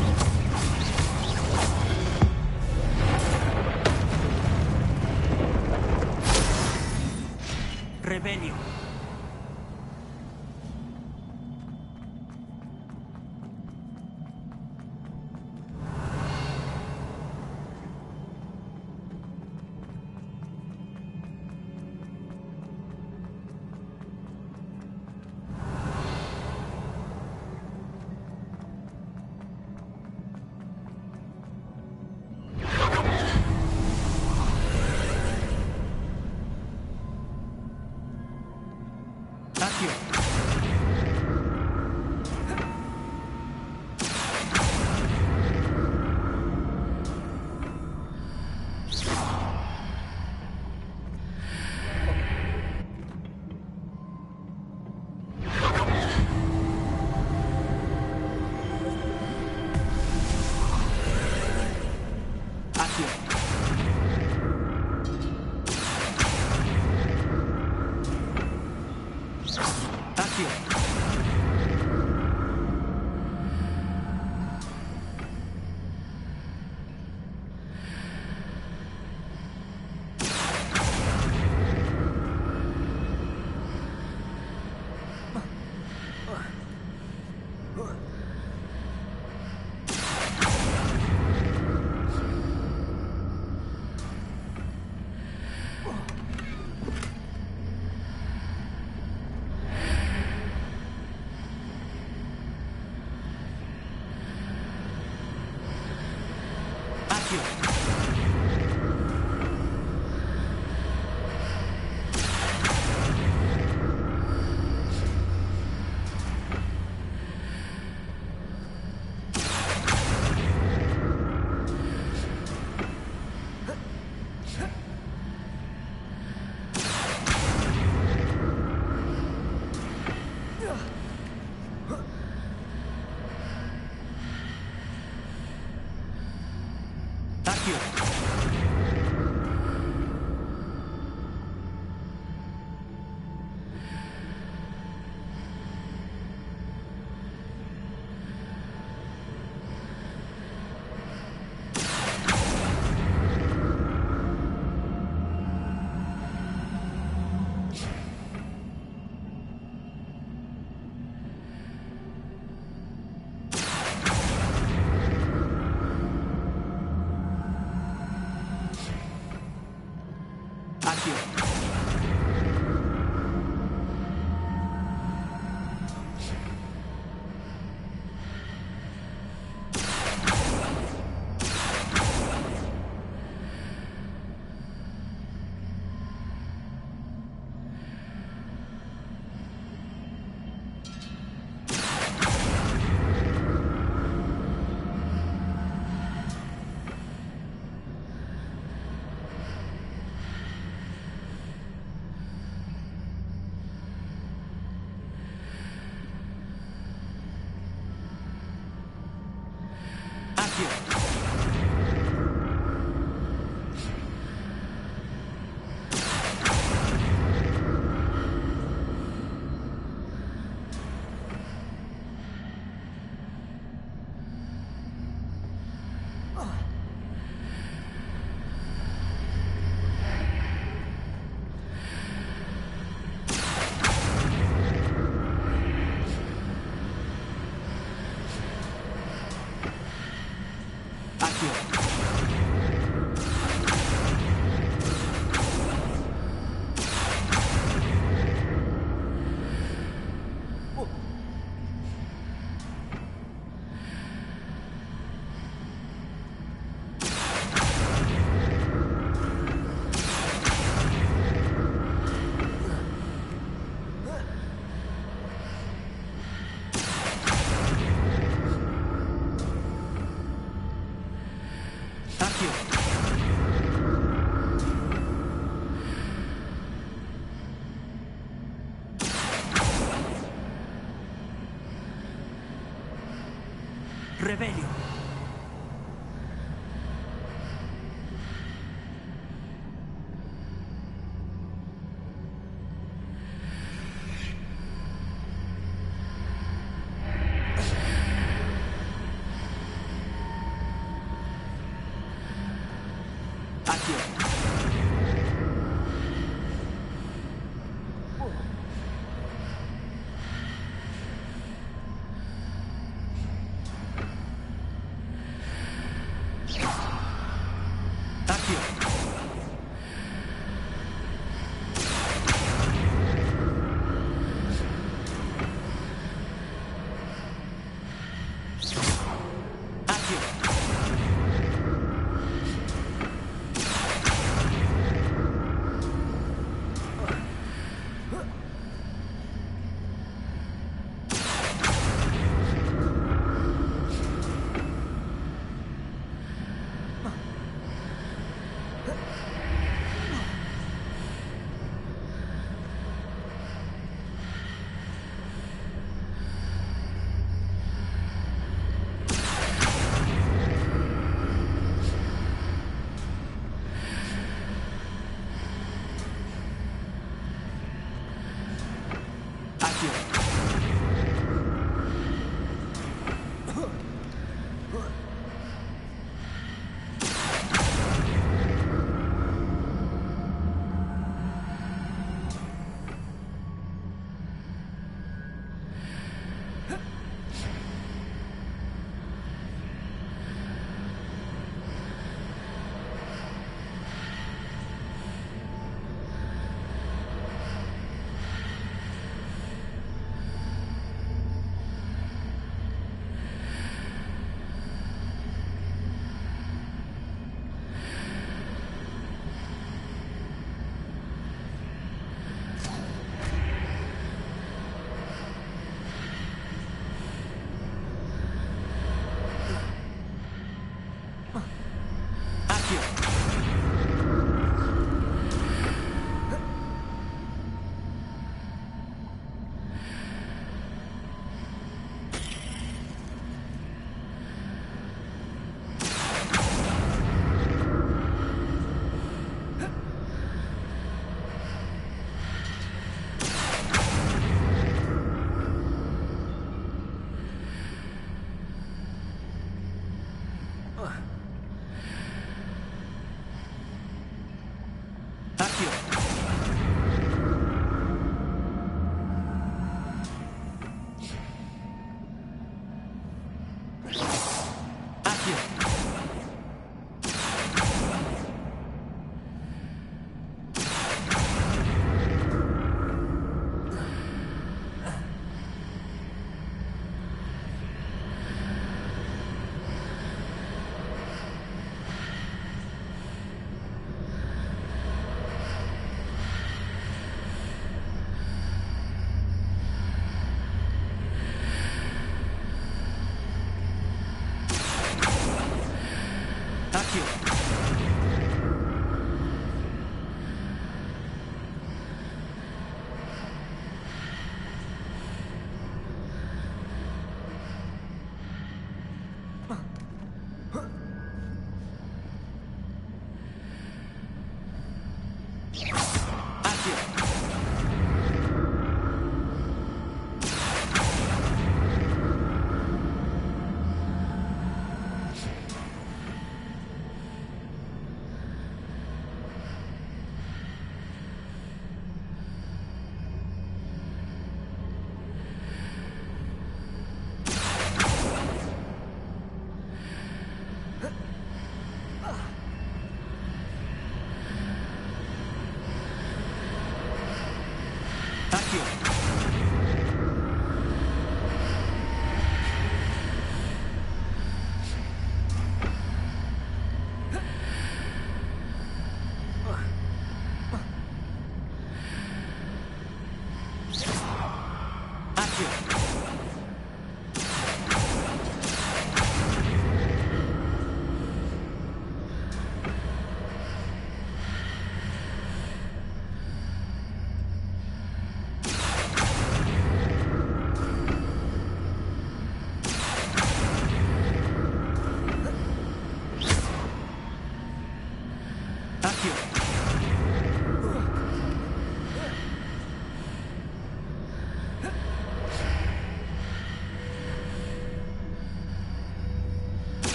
¡Rebelio! Rebelio.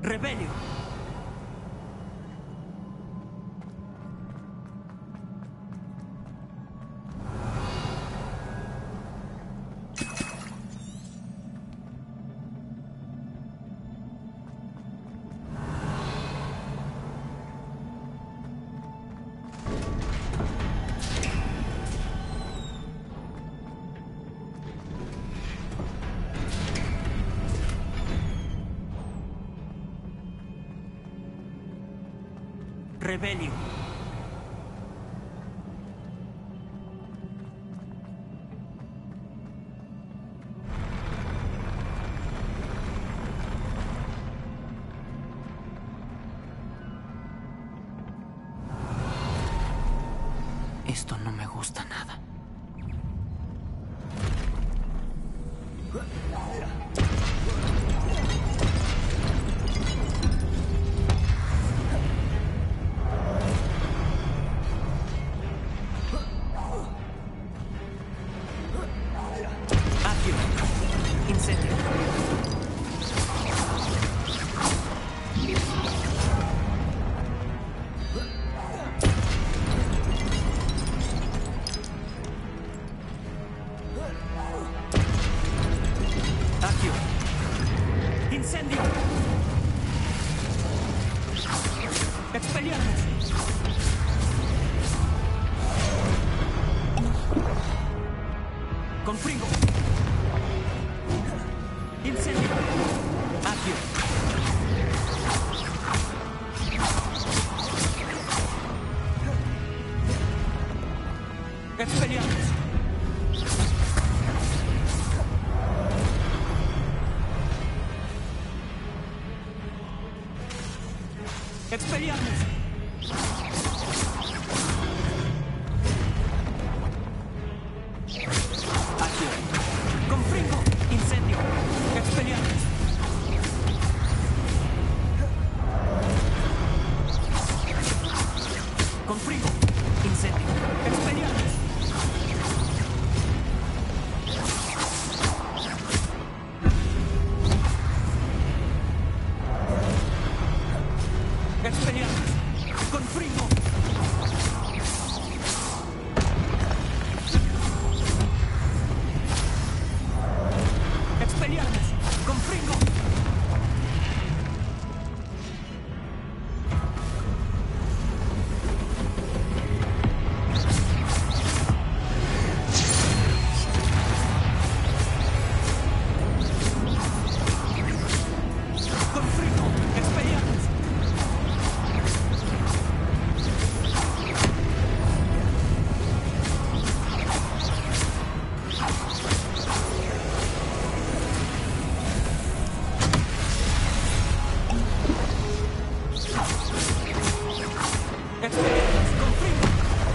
¡Rebelio! Rebelio. Esto no me gusta nada. ¡Expelliarmus! Acción. Confringo. Incendio. Expelliarmus. Confringo. Incendio. Expelliarmus. Expelliarmus. Confringo. Expelliarmus. Confringo. Confringo. Expelliarmus. Expelliarmus. Confringo.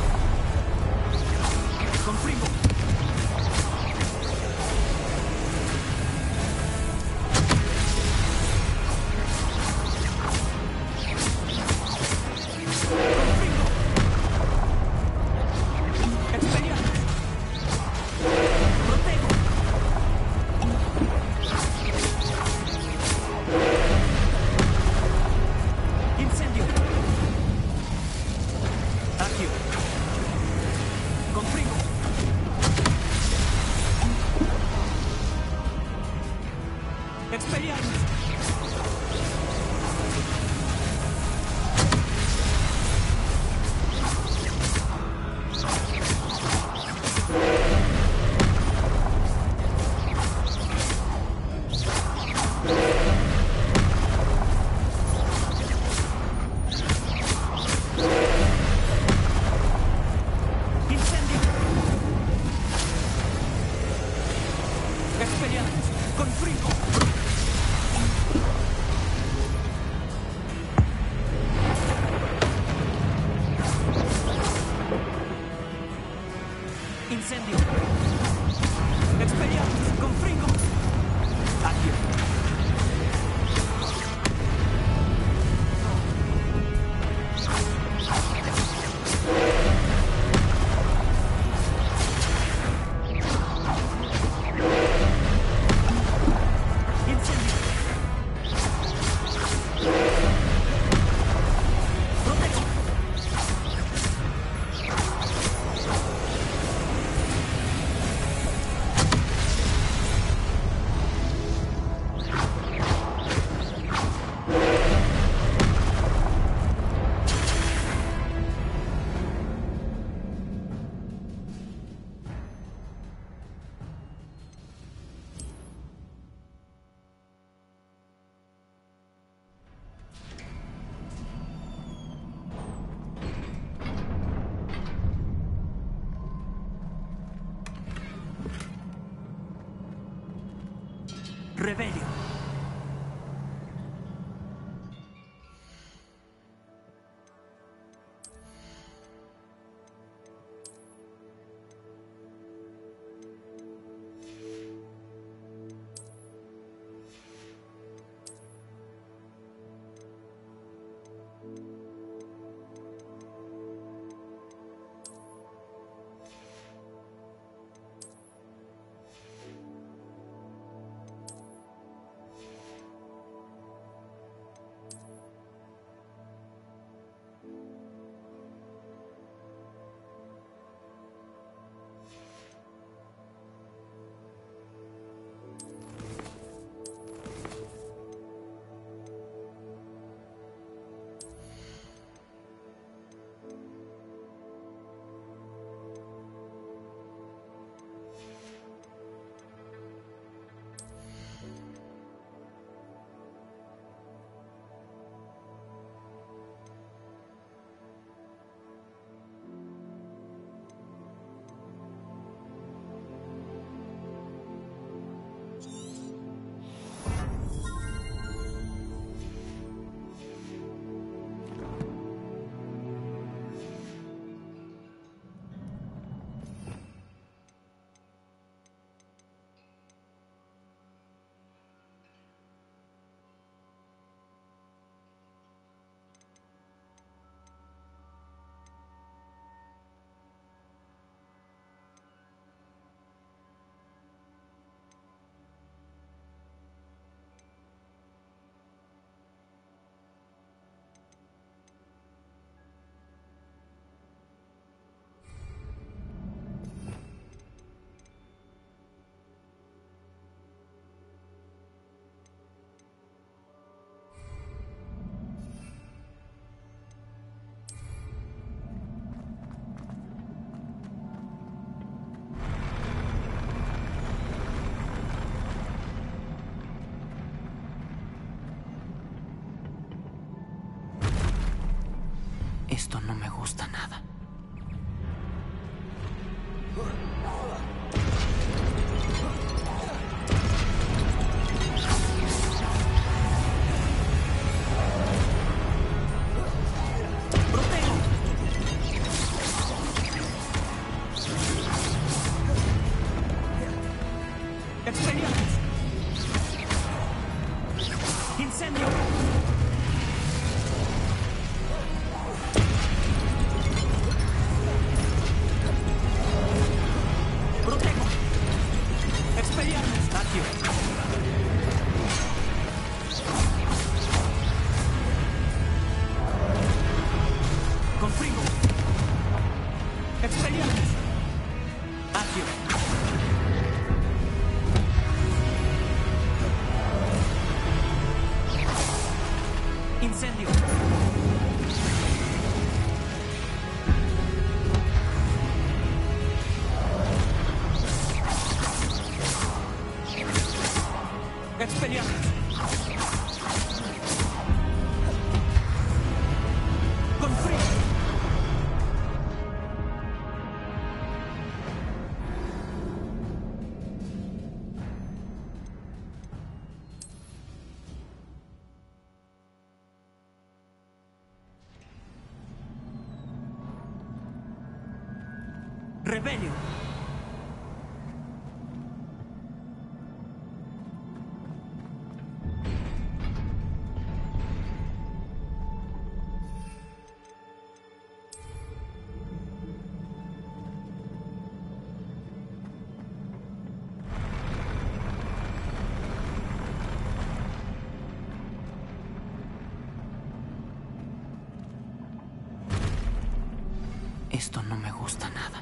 Confringo. Confringo. Expelliarmus. Protego. Incendio. Accio. Confringo. Expelliarmus. Incendio. Expelliarmus. Confringo. Incendio. Expelliarmus. Confringo. Accio. Incendio. Rebelio. Esto no me gusta nada. Rebelio. Esto no me gusta nada.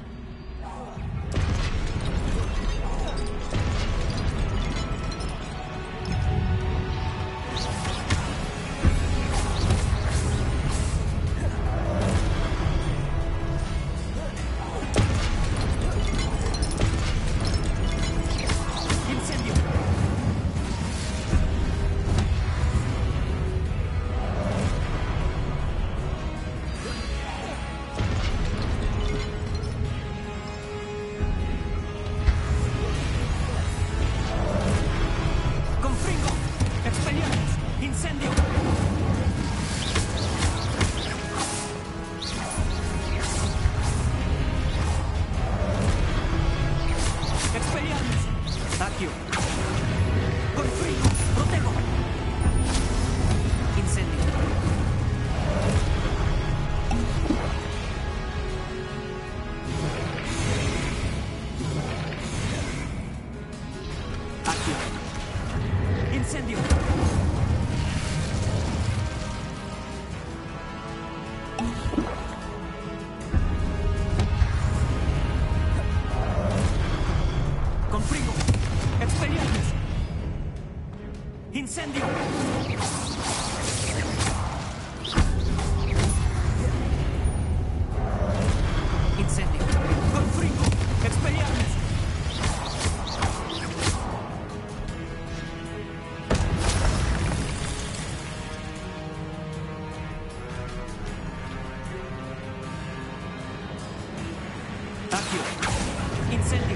Agio. Incendio.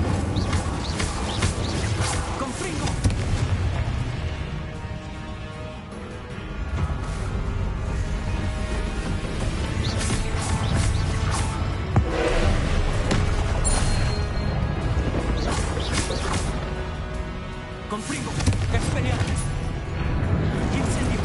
Confringo. Confringo. Expelliarmus. Incendio.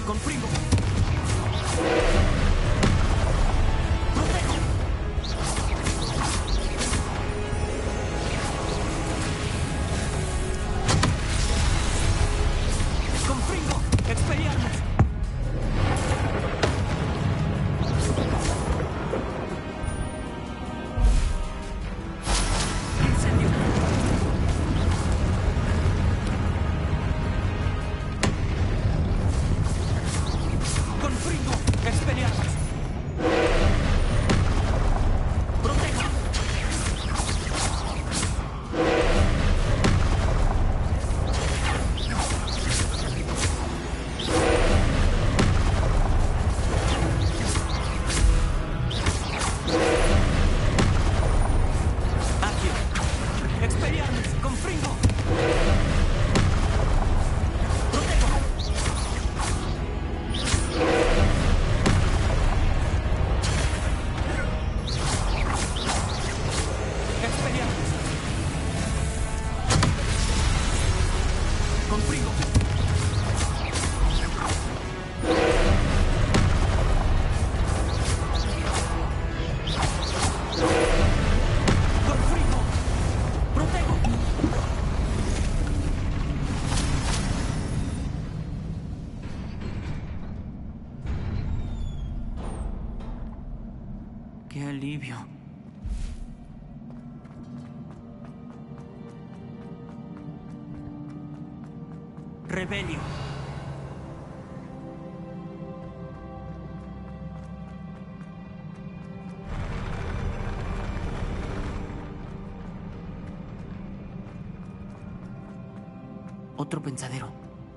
Confringo. Confringo. Expelliarmus. Incendio. Confringo. Expelliarmus. Proteja. Agio. Expelliarmus. Confringo. Protejo. Expelliarmus. Confringo. Confringo. Protejo. Qué alivio. Rebelio. Otro pensadero.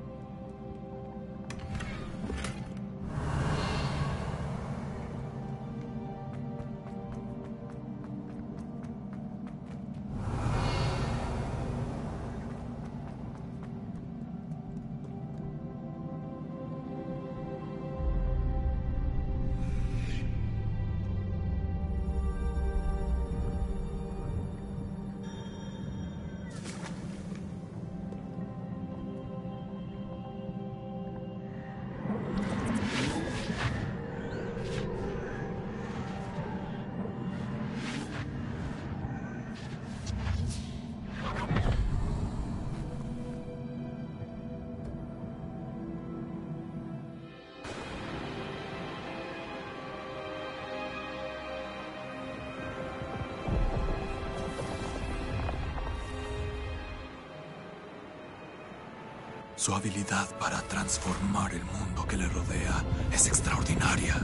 Su habilidad para transformar el mundo que le rodea es extraordinaria.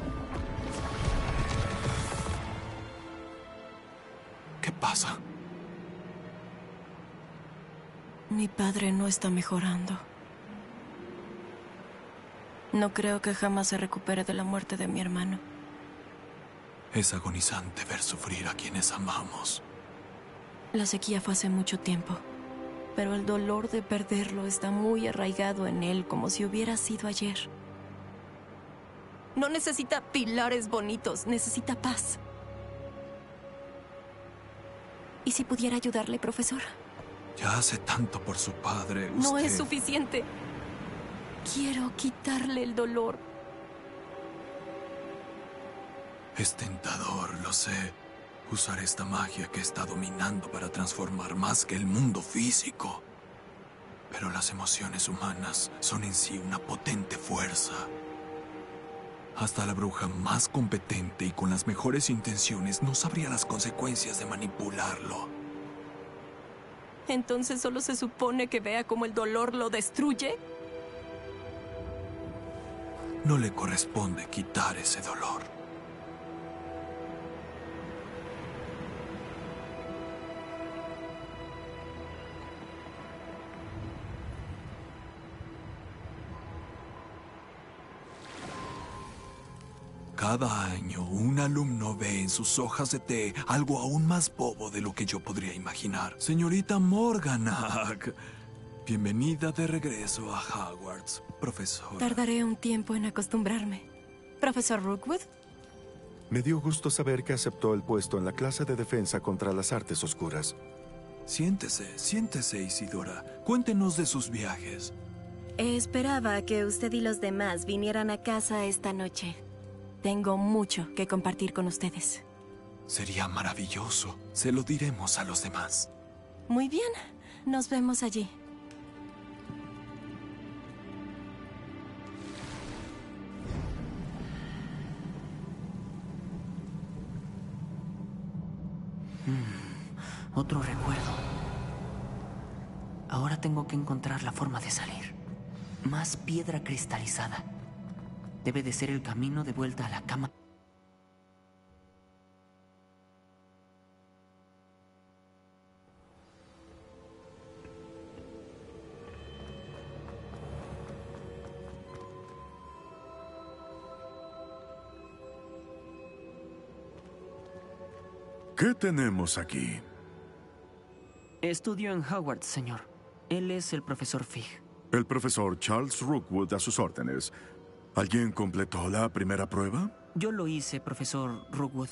¿Qué pasa? Mi padre no está mejorando. No creo que jamás se recupere de la muerte de mi hermano. Es agonizante ver sufrir a quienes amamos. La sequía fue hace mucho tiempo, pero el dolor de perderlo está muy arraigado en él, como si hubiera sido ayer. No necesita pilares bonitos, necesita paz. ¿Y si pudiera ayudarle, profesor? Ya hace tanto por su padre. No usted... es suficiente. Quiero quitarle el dolor. Es tentador, lo sé. Usar esta magia que está dominando para transformar más que el mundo físico. Pero las emociones humanas son en sí una potente fuerza. Hasta la bruja más competente y con las mejores intenciones no sabría las consecuencias de manipularlo. ¿Entonces solo se supone que vea cómo el dolor lo destruye? No le corresponde quitar ese dolor. Cada año, un alumno ve en sus hojas de té algo aún más bobo de lo que yo podría imaginar. Señorita Morganach, bienvenida de regreso a Hogwarts, profesora. Tardaré un tiempo en acostumbrarme. ¿Profesor Rookwood? Me dio gusto saber que aceptó el puesto en la clase de defensa contra las artes oscuras. Siéntese, siéntese, Isidora. Cuéntenos de sus viajes. Esperaba que usted y los demás vinieran a casa esta noche. Tengo mucho que compartir con ustedes. Sería maravilloso. Se lo diremos a los demás. Muy bien. Nos vemos allí. Mm, otro recuerdo. Ahora tengo que encontrar la forma de salir. Más piedra cristalizada. Debe de ser el camino de vuelta a la cama. ¿Qué tenemos aquí? Estudio en Hogwarts, señor. Él es el profesor Fig. El profesor Charles Rookwood a sus órdenes. ¿Alguien completó la primera prueba? Yo lo hice, profesor Rookwood.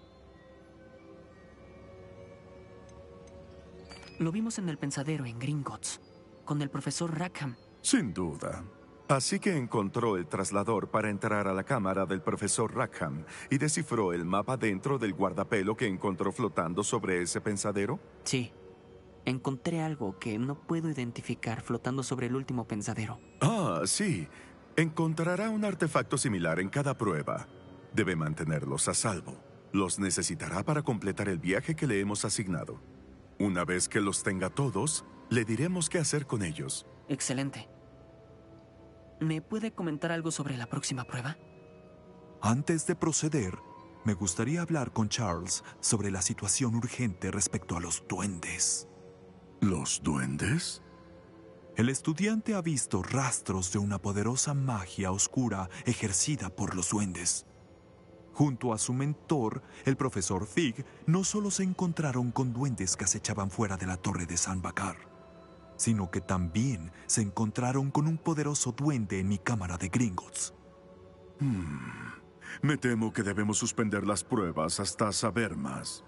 Lo vimos en el pensadero en Gringotts, con el profesor Rackham. Sin duda. Así que encontró el traslador para entrar a la cámara del profesor Rackham y descifró el mapa dentro del guardapelo que encontró flotando sobre ese pensadero. Sí. Encontré algo que no puedo identificar flotando sobre el último pensadero. Ah, sí. Encontrará un artefacto similar en cada prueba. Debe mantenerlos a salvo. Los necesitará para completar el viaje que le hemos asignado. Una vez que los tenga todos, le diremos qué hacer con ellos. Excelente. ¿Me puede comentar algo sobre la próxima prueba? Antes de proceder, me gustaría hablar con Charles sobre la situación urgente respecto a los duendes. ¿Los duendes? El estudiante ha visto rastros de una poderosa magia oscura ejercida por los duendes. Junto a su mentor, el profesor Fig, no solo se encontraron con duendes que acechaban fuera de la torre de San Bakar, sino que también se encontraron con un poderoso duende en mi cámara de Gringotts. Hmm. Me temo que debemos suspender las pruebas hasta saber más.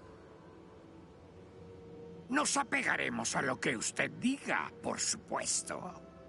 Nos apegaremos a lo que usted diga, por supuesto.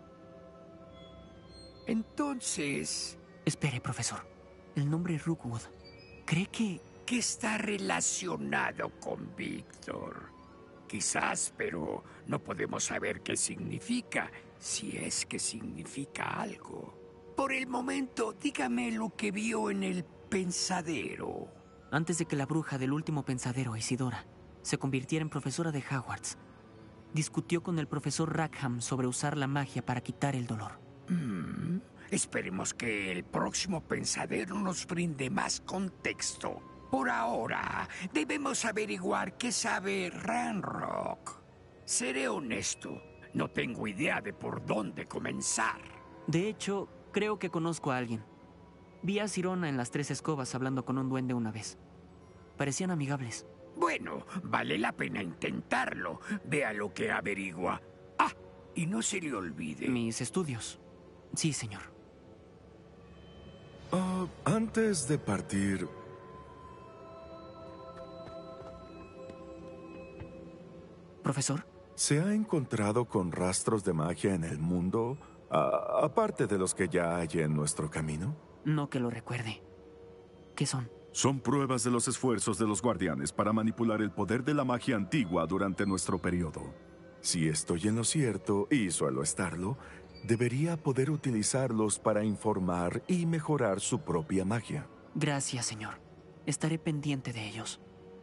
Entonces... Espere, profesor. El nombre Rookwood. ¿Cree que...? Que está relacionado con Víctor. Quizás, pero no podemos saber qué significa, si es que significa algo. Por el momento, dígame lo que vio en el pensadero. Antes de que la bruja del último pensadero, Isidora, se convirtiera en profesora de Hogwarts, discutió con el profesor Rackham sobre usar la magia para quitar el dolor. Mm, esperemos que el próximo pensadero nos brinde más contexto. Por ahora, debemos averiguar qué sabe Ranrock. Seré honesto, no tengo idea de por dónde comenzar. De hecho, creo que conozco a alguien. Vi a Sirona en las Tres Escobas hablando con un duende una vez. Parecían amigables. Bueno, vale la pena intentarlo. Vea lo que averigua. Ah, y no se le olvide. Mis estudios. Sí, señor. Uh, antes de partir... ¿Profesor? ¿Se ha encontrado con rastros de magia en el mundo, uh, aparte de los que ya hay en nuestro camino? No que lo recuerde. ¿Qué son? Son pruebas de los esfuerzos de los guardianes para manipular el poder de la magia antigua durante nuestro periodo. Si estoy en lo cierto, y suelo estarlo, debería poder utilizarlos para informar y mejorar su propia magia. Gracias, señor. Estaré pendiente de ellos.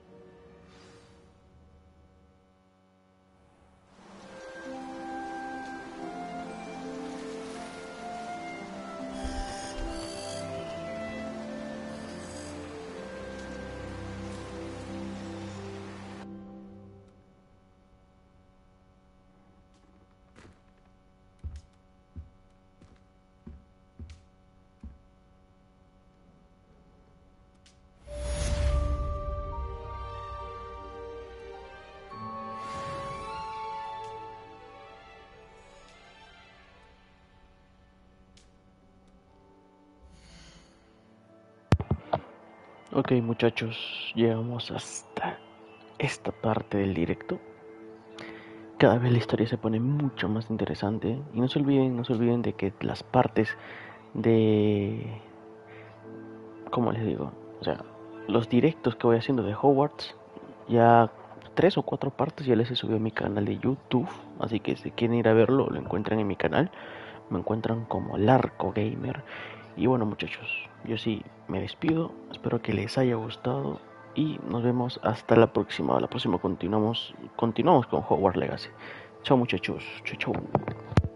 Ok, muchachos, llegamos hasta esta parte del directo. cada vez la historia se pone mucho más interesante. Y no se olviden, no se olviden de que las partes de... ¿Cómo les digo? O sea, los directos que voy haciendo de Hogwarts, ya tres o cuatro partes ya les he subido a mi canal de YouTube. Así que si quieren ir a verlo, lo encuentran en mi canal. Me encuentran como Larco Gamer. Y bueno, muchachos, yo sí me despido. Espero que les haya gustado. Y nos vemos hasta la próxima. La próxima continuamos, continuamos con Hogwarts Legacy. Chao, muchachos. Chau, chau.